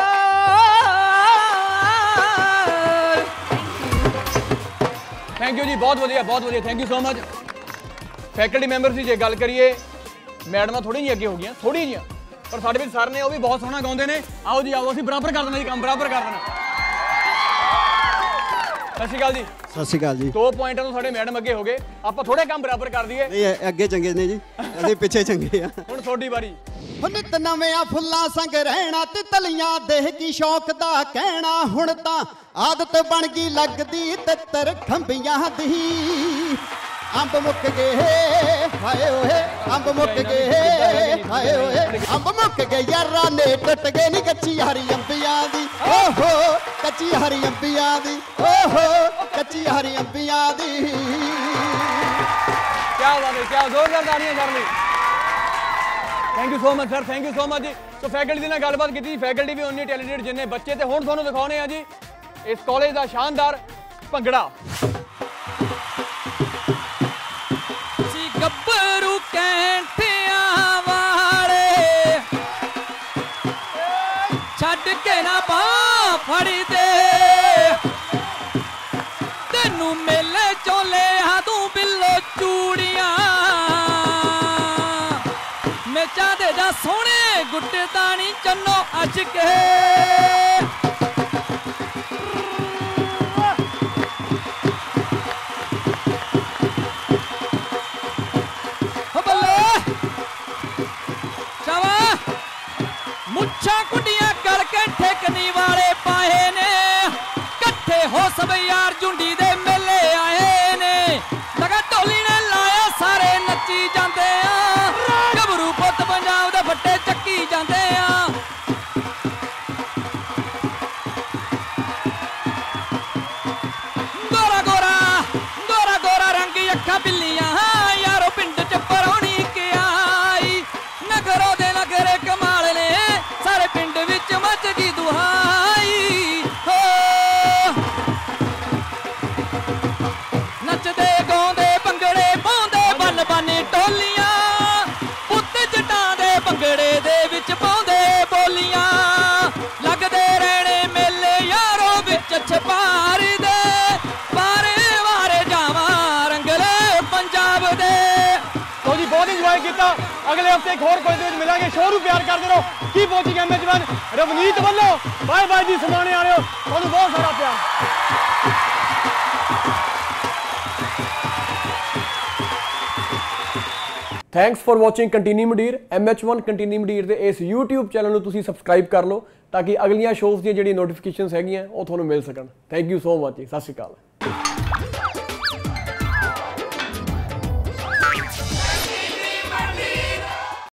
ਥੈਂਕ ਯੂ ਜੀ ਬਹੁਤ ਵਧੀਆ ਬਹੁਤ ਵਧੀਆ thank you so much faculty members ਦੀ ਜੇ ਗੱਲ ਕਰੀਏ ਮੈਡਮਾਂ ਥੋੜੀ ਜਿਹੀ ਅੱਗੇ ਹੋ ਗਈਆਂ ਥੋੜੀ ਜਿਹੀਆਂ ਪਰ ਸਾਡੇ ਵਿੱਚ ਸਰ ਨੇ ਉਹ ਵੀ ਬਹੁਤ ਸੋਹਣਾ ਗਾਉਂਦੇ ਨੇ ਆਓ ਜੀ ਆਓ ਅਸੀਂ ਬਰਾਬਰ ਕਰ ਦੇਣਾ ਜੀ ਕੰਮ ਬਰਾਬਰ ਕਰ ਦੇਣਾ ਸਤਿ ਸ਼੍ਰੀ ਅਕਾਲ ਜੀ ਸਤਿ ਸ਼੍ਰੀ ਅਕਾਲ ਜੀ ਦੋ ਪੁਆਇੰਟਾਂ ਤੋਂ ਸਾਡੇ ਮੈਡਮ ਅੱਗੇ ਹੋ ਗਏ ਆਪਾਂ ਥੋੜੇ ਕੰਮ ਬਰਾਬਰ ਕਰ ਦਈਏ ਨਹੀਂ ਅੱਗੇ ਚੰਗੇ ਨੇ ਜੀ ਅਸੀਂ ਪਿੱਛੇ ਚੰਗੇ ਆ ਹੁਣ ਤੁਹਾਡੀ ਵਾਰੀ ਹੋ ਨਿਤ ਨਵਿਆਂ ਫੁੱਲਾਂ ਸੰਗ ਰਹਿਣਾ ਤਿਤਲੀਆਂ ਦੇਹ ਕੀ ਸ਼ੌਕ ਦਾ ਕਹਿਣਾ ਹੁਣ ਤਾਂ ਆਦਤ ਬਣ ਗਈ ਲੱਗਦੀ ਤਿੱਤਰ ਖੰਭੀਆਂ ਦੀ ਅੰਬ ਮੁੱਕ ਗਏ ਹਾਏ ਓਏ ਅੰਬ ਮੁੱਕ ਗਏ ਹਾਏ ਓਏ ਅੰਬ ਮੁੱਕ ਗਏ ਯਾਰਾਂ ਨੇ ਟੁੱਟ ਗਏ ਨੀ ਕੱਚੀ ਹਰੀ ਅੰਬੀਆਂ ਦੀ ਓਹੋ ਕੱਚੀ ਹਰੀ ਅੰਬੀਆਂ ਦੀ ਓਹੋ ਕੱਚੀ ਹਰੀ ਅੰਬੀਆਂ ਦੀ ਕੀ ਬਾਤ ਹੈ ਕੀ ਜ਼ੋਰਦਾਰ ਤਾੜੀਆਂ ਕਰ ਲਈ thank you so much sir thank you so much ਜੀ ਸੋ ਫੈਕਲਟੀ ਦੇ ਨਾਲ ਗੱਲਬਾਤ ਕੀਤੀ ਫੈਕਲਟੀ ਵੀ ਉਨੀ ਟੈਲੈਂਟਡ ਜਿੰਨੇ ਬੱਚੇ ਤੇ ਹੁਣ ਤੁਹਾਨੂੰ ਦਿਖਾਉਣੇ ਆ ਜੀ ਇਸ ਕਾਲਜ ਦਾ ਸ਼ਾਨਦਾਰ ਭੰਗੜਾ ਸੀ ਗੱਭਰੂ ਕੈਂਠਿਆਂ ਵਾਲੇ ਛੱਡ ਕੇ ਨਾ ਬਾਹ ਫੜਦੇ ਤੈਨੂੰ ਮੇਲੇ ਚੋਂ ਲਿਆ ਤੂੰ ਬਿੱਲੋ ਚੂੜੀਆਂ ਚਾਹਦੇ ਜਾ ਸੋਹਣੇ ਗੁੱਟੇ ਤਾਣੀ ਚੰਨੋ ਅੱਜ ਕੇ ਬੱਲੇ ਚਾਵਾ ਮੁੱਛਾਂ ਕੁੰਡੀਆਂ ਗਲ ਕੇ ਠੇਕਣੀ ਵਾਲੇ ਪਾਏ ਨੇ ਇਕੱਠੇ ਹੋ ਸਭ ਯਾਰ ਜੁੰਡੀ ਦੇ ਮੇਲੇ ਆਏ ਨੇ ਲਗਾ ਢੋਲੀ ਨੇ ਲਾਇਆ ਸਾਰੇ ਨੱਚੀ ਜਾਂਦੇ ਆ ਗੱਭਰੂ ਪੁੱਤ ਪੰਜਾਬ ਦੇ ਫੱਟੇ ਚੱਕੀ ਜਾਂਦੇ ਆ ਗੋਰਾ ਗੋਰਾ ਗੋਰਾ ਗੋਰਾ ਰੰਗ ਅੱਖਾਂ ਬਿੱਲੀਆਂ ਯਾਰੋ ਪਿੰਡ ਚ ਪਰੌਣੀ ਕਿਆਈ ਨਗਰੋਂ ਦੇ ਨਗਰੇ ਕਮਾਲ ਨੇ ਸਾਰੇ ਪਿੰਡ ਵਿੱਚ ਮੱਚ ਗਈ ਦੁਹਾਈ ਹੋ ਨੱਚਦੇ ਗਾਉਂਦੇ ਭੰਗੜੇ ਪਾਉਂਦੇ ਬੰਨ ਬੰਨੀ ਟੋਲੀਆਂ ਪੁੱਤ ਜਟਾਂ ਦੇ ਭੰਗੜੇ ਦੇ ਵਿੱਚ ਪਾਉਂਦੇ ਬੋਲੀਆਂ ਲੱਗਦੇ ਰਹਿਣੇ ਮੇਲੇ ਯਾਰੋ ਵਿੱਚ ਛਪਾਰ ਦੇ ਬਾਰੇ ਵਾਰੇ ਜਾਵਾਂ ਰੰਗਲੇ ਪੰਜਾਬ ਦੇ ਤੋ ਜੀ ਬਹੁਤ ਇੰਜੋਏ ਕੀਤਾ ਅਗਲੇ ਹਫਤੇ ਇੱਕ ਹੋਰ ਕੋਈ ਦੇ ਵਿੱਚ ਮਿਲਾਂਗੇ ਸ਼ੋਅ ਨੂੰ ਪਿਆਰ ਕਰਦੇ ਰਹੋ ਕੀ ਪਹੁੰਚ ਗਿਆ ਮੇਜਬਾਨ ਰਵਨੀਤ ਵੱਲੋਂ ਬਾਏ ਬਾਏ ਜੀ ਸਮਾਣੇ ਵਾਲਿਓ ਤੁਹਾਨੂੰ ਬਹੁਤ ਸਾਰਾ ਪਿਆਰ ਥੈਂਕਸ ਫॉर ਵਾਚਿੰਗ ਕੰਟੀਨੀ ਮੰਡੀਰ ਐਮ ਐਚ वन ਕੰਟੀਨੀ ਮੰਡੀਰ ਦੇ ਇਸ YouTube ਚੈਨਲ ਨੂੰ ਤੁਸੀਂ ਸਬਸਕ੍ਰਾਈਬ ਕਰ ਲਓ ਤਾਂ ਕਿ ਅਗਲੀਆਂ ਸ਼ੋਅਸ ਦੀਆਂ ਜਿਹੜੀਆਂ ਨੋਟੀਫਿਕੇਸ਼ਨਸ ਹੈਗੀਆਂ ਉਹ ਤੁਹਾਨੂੰ ਮਿਲ ਸਕਣ ਥੈਂਕ ਯੂ ਸੋ ਮਚ ਜੀ ਸਤਿ ਸ਼੍ਰੀ ਅਕਾਲ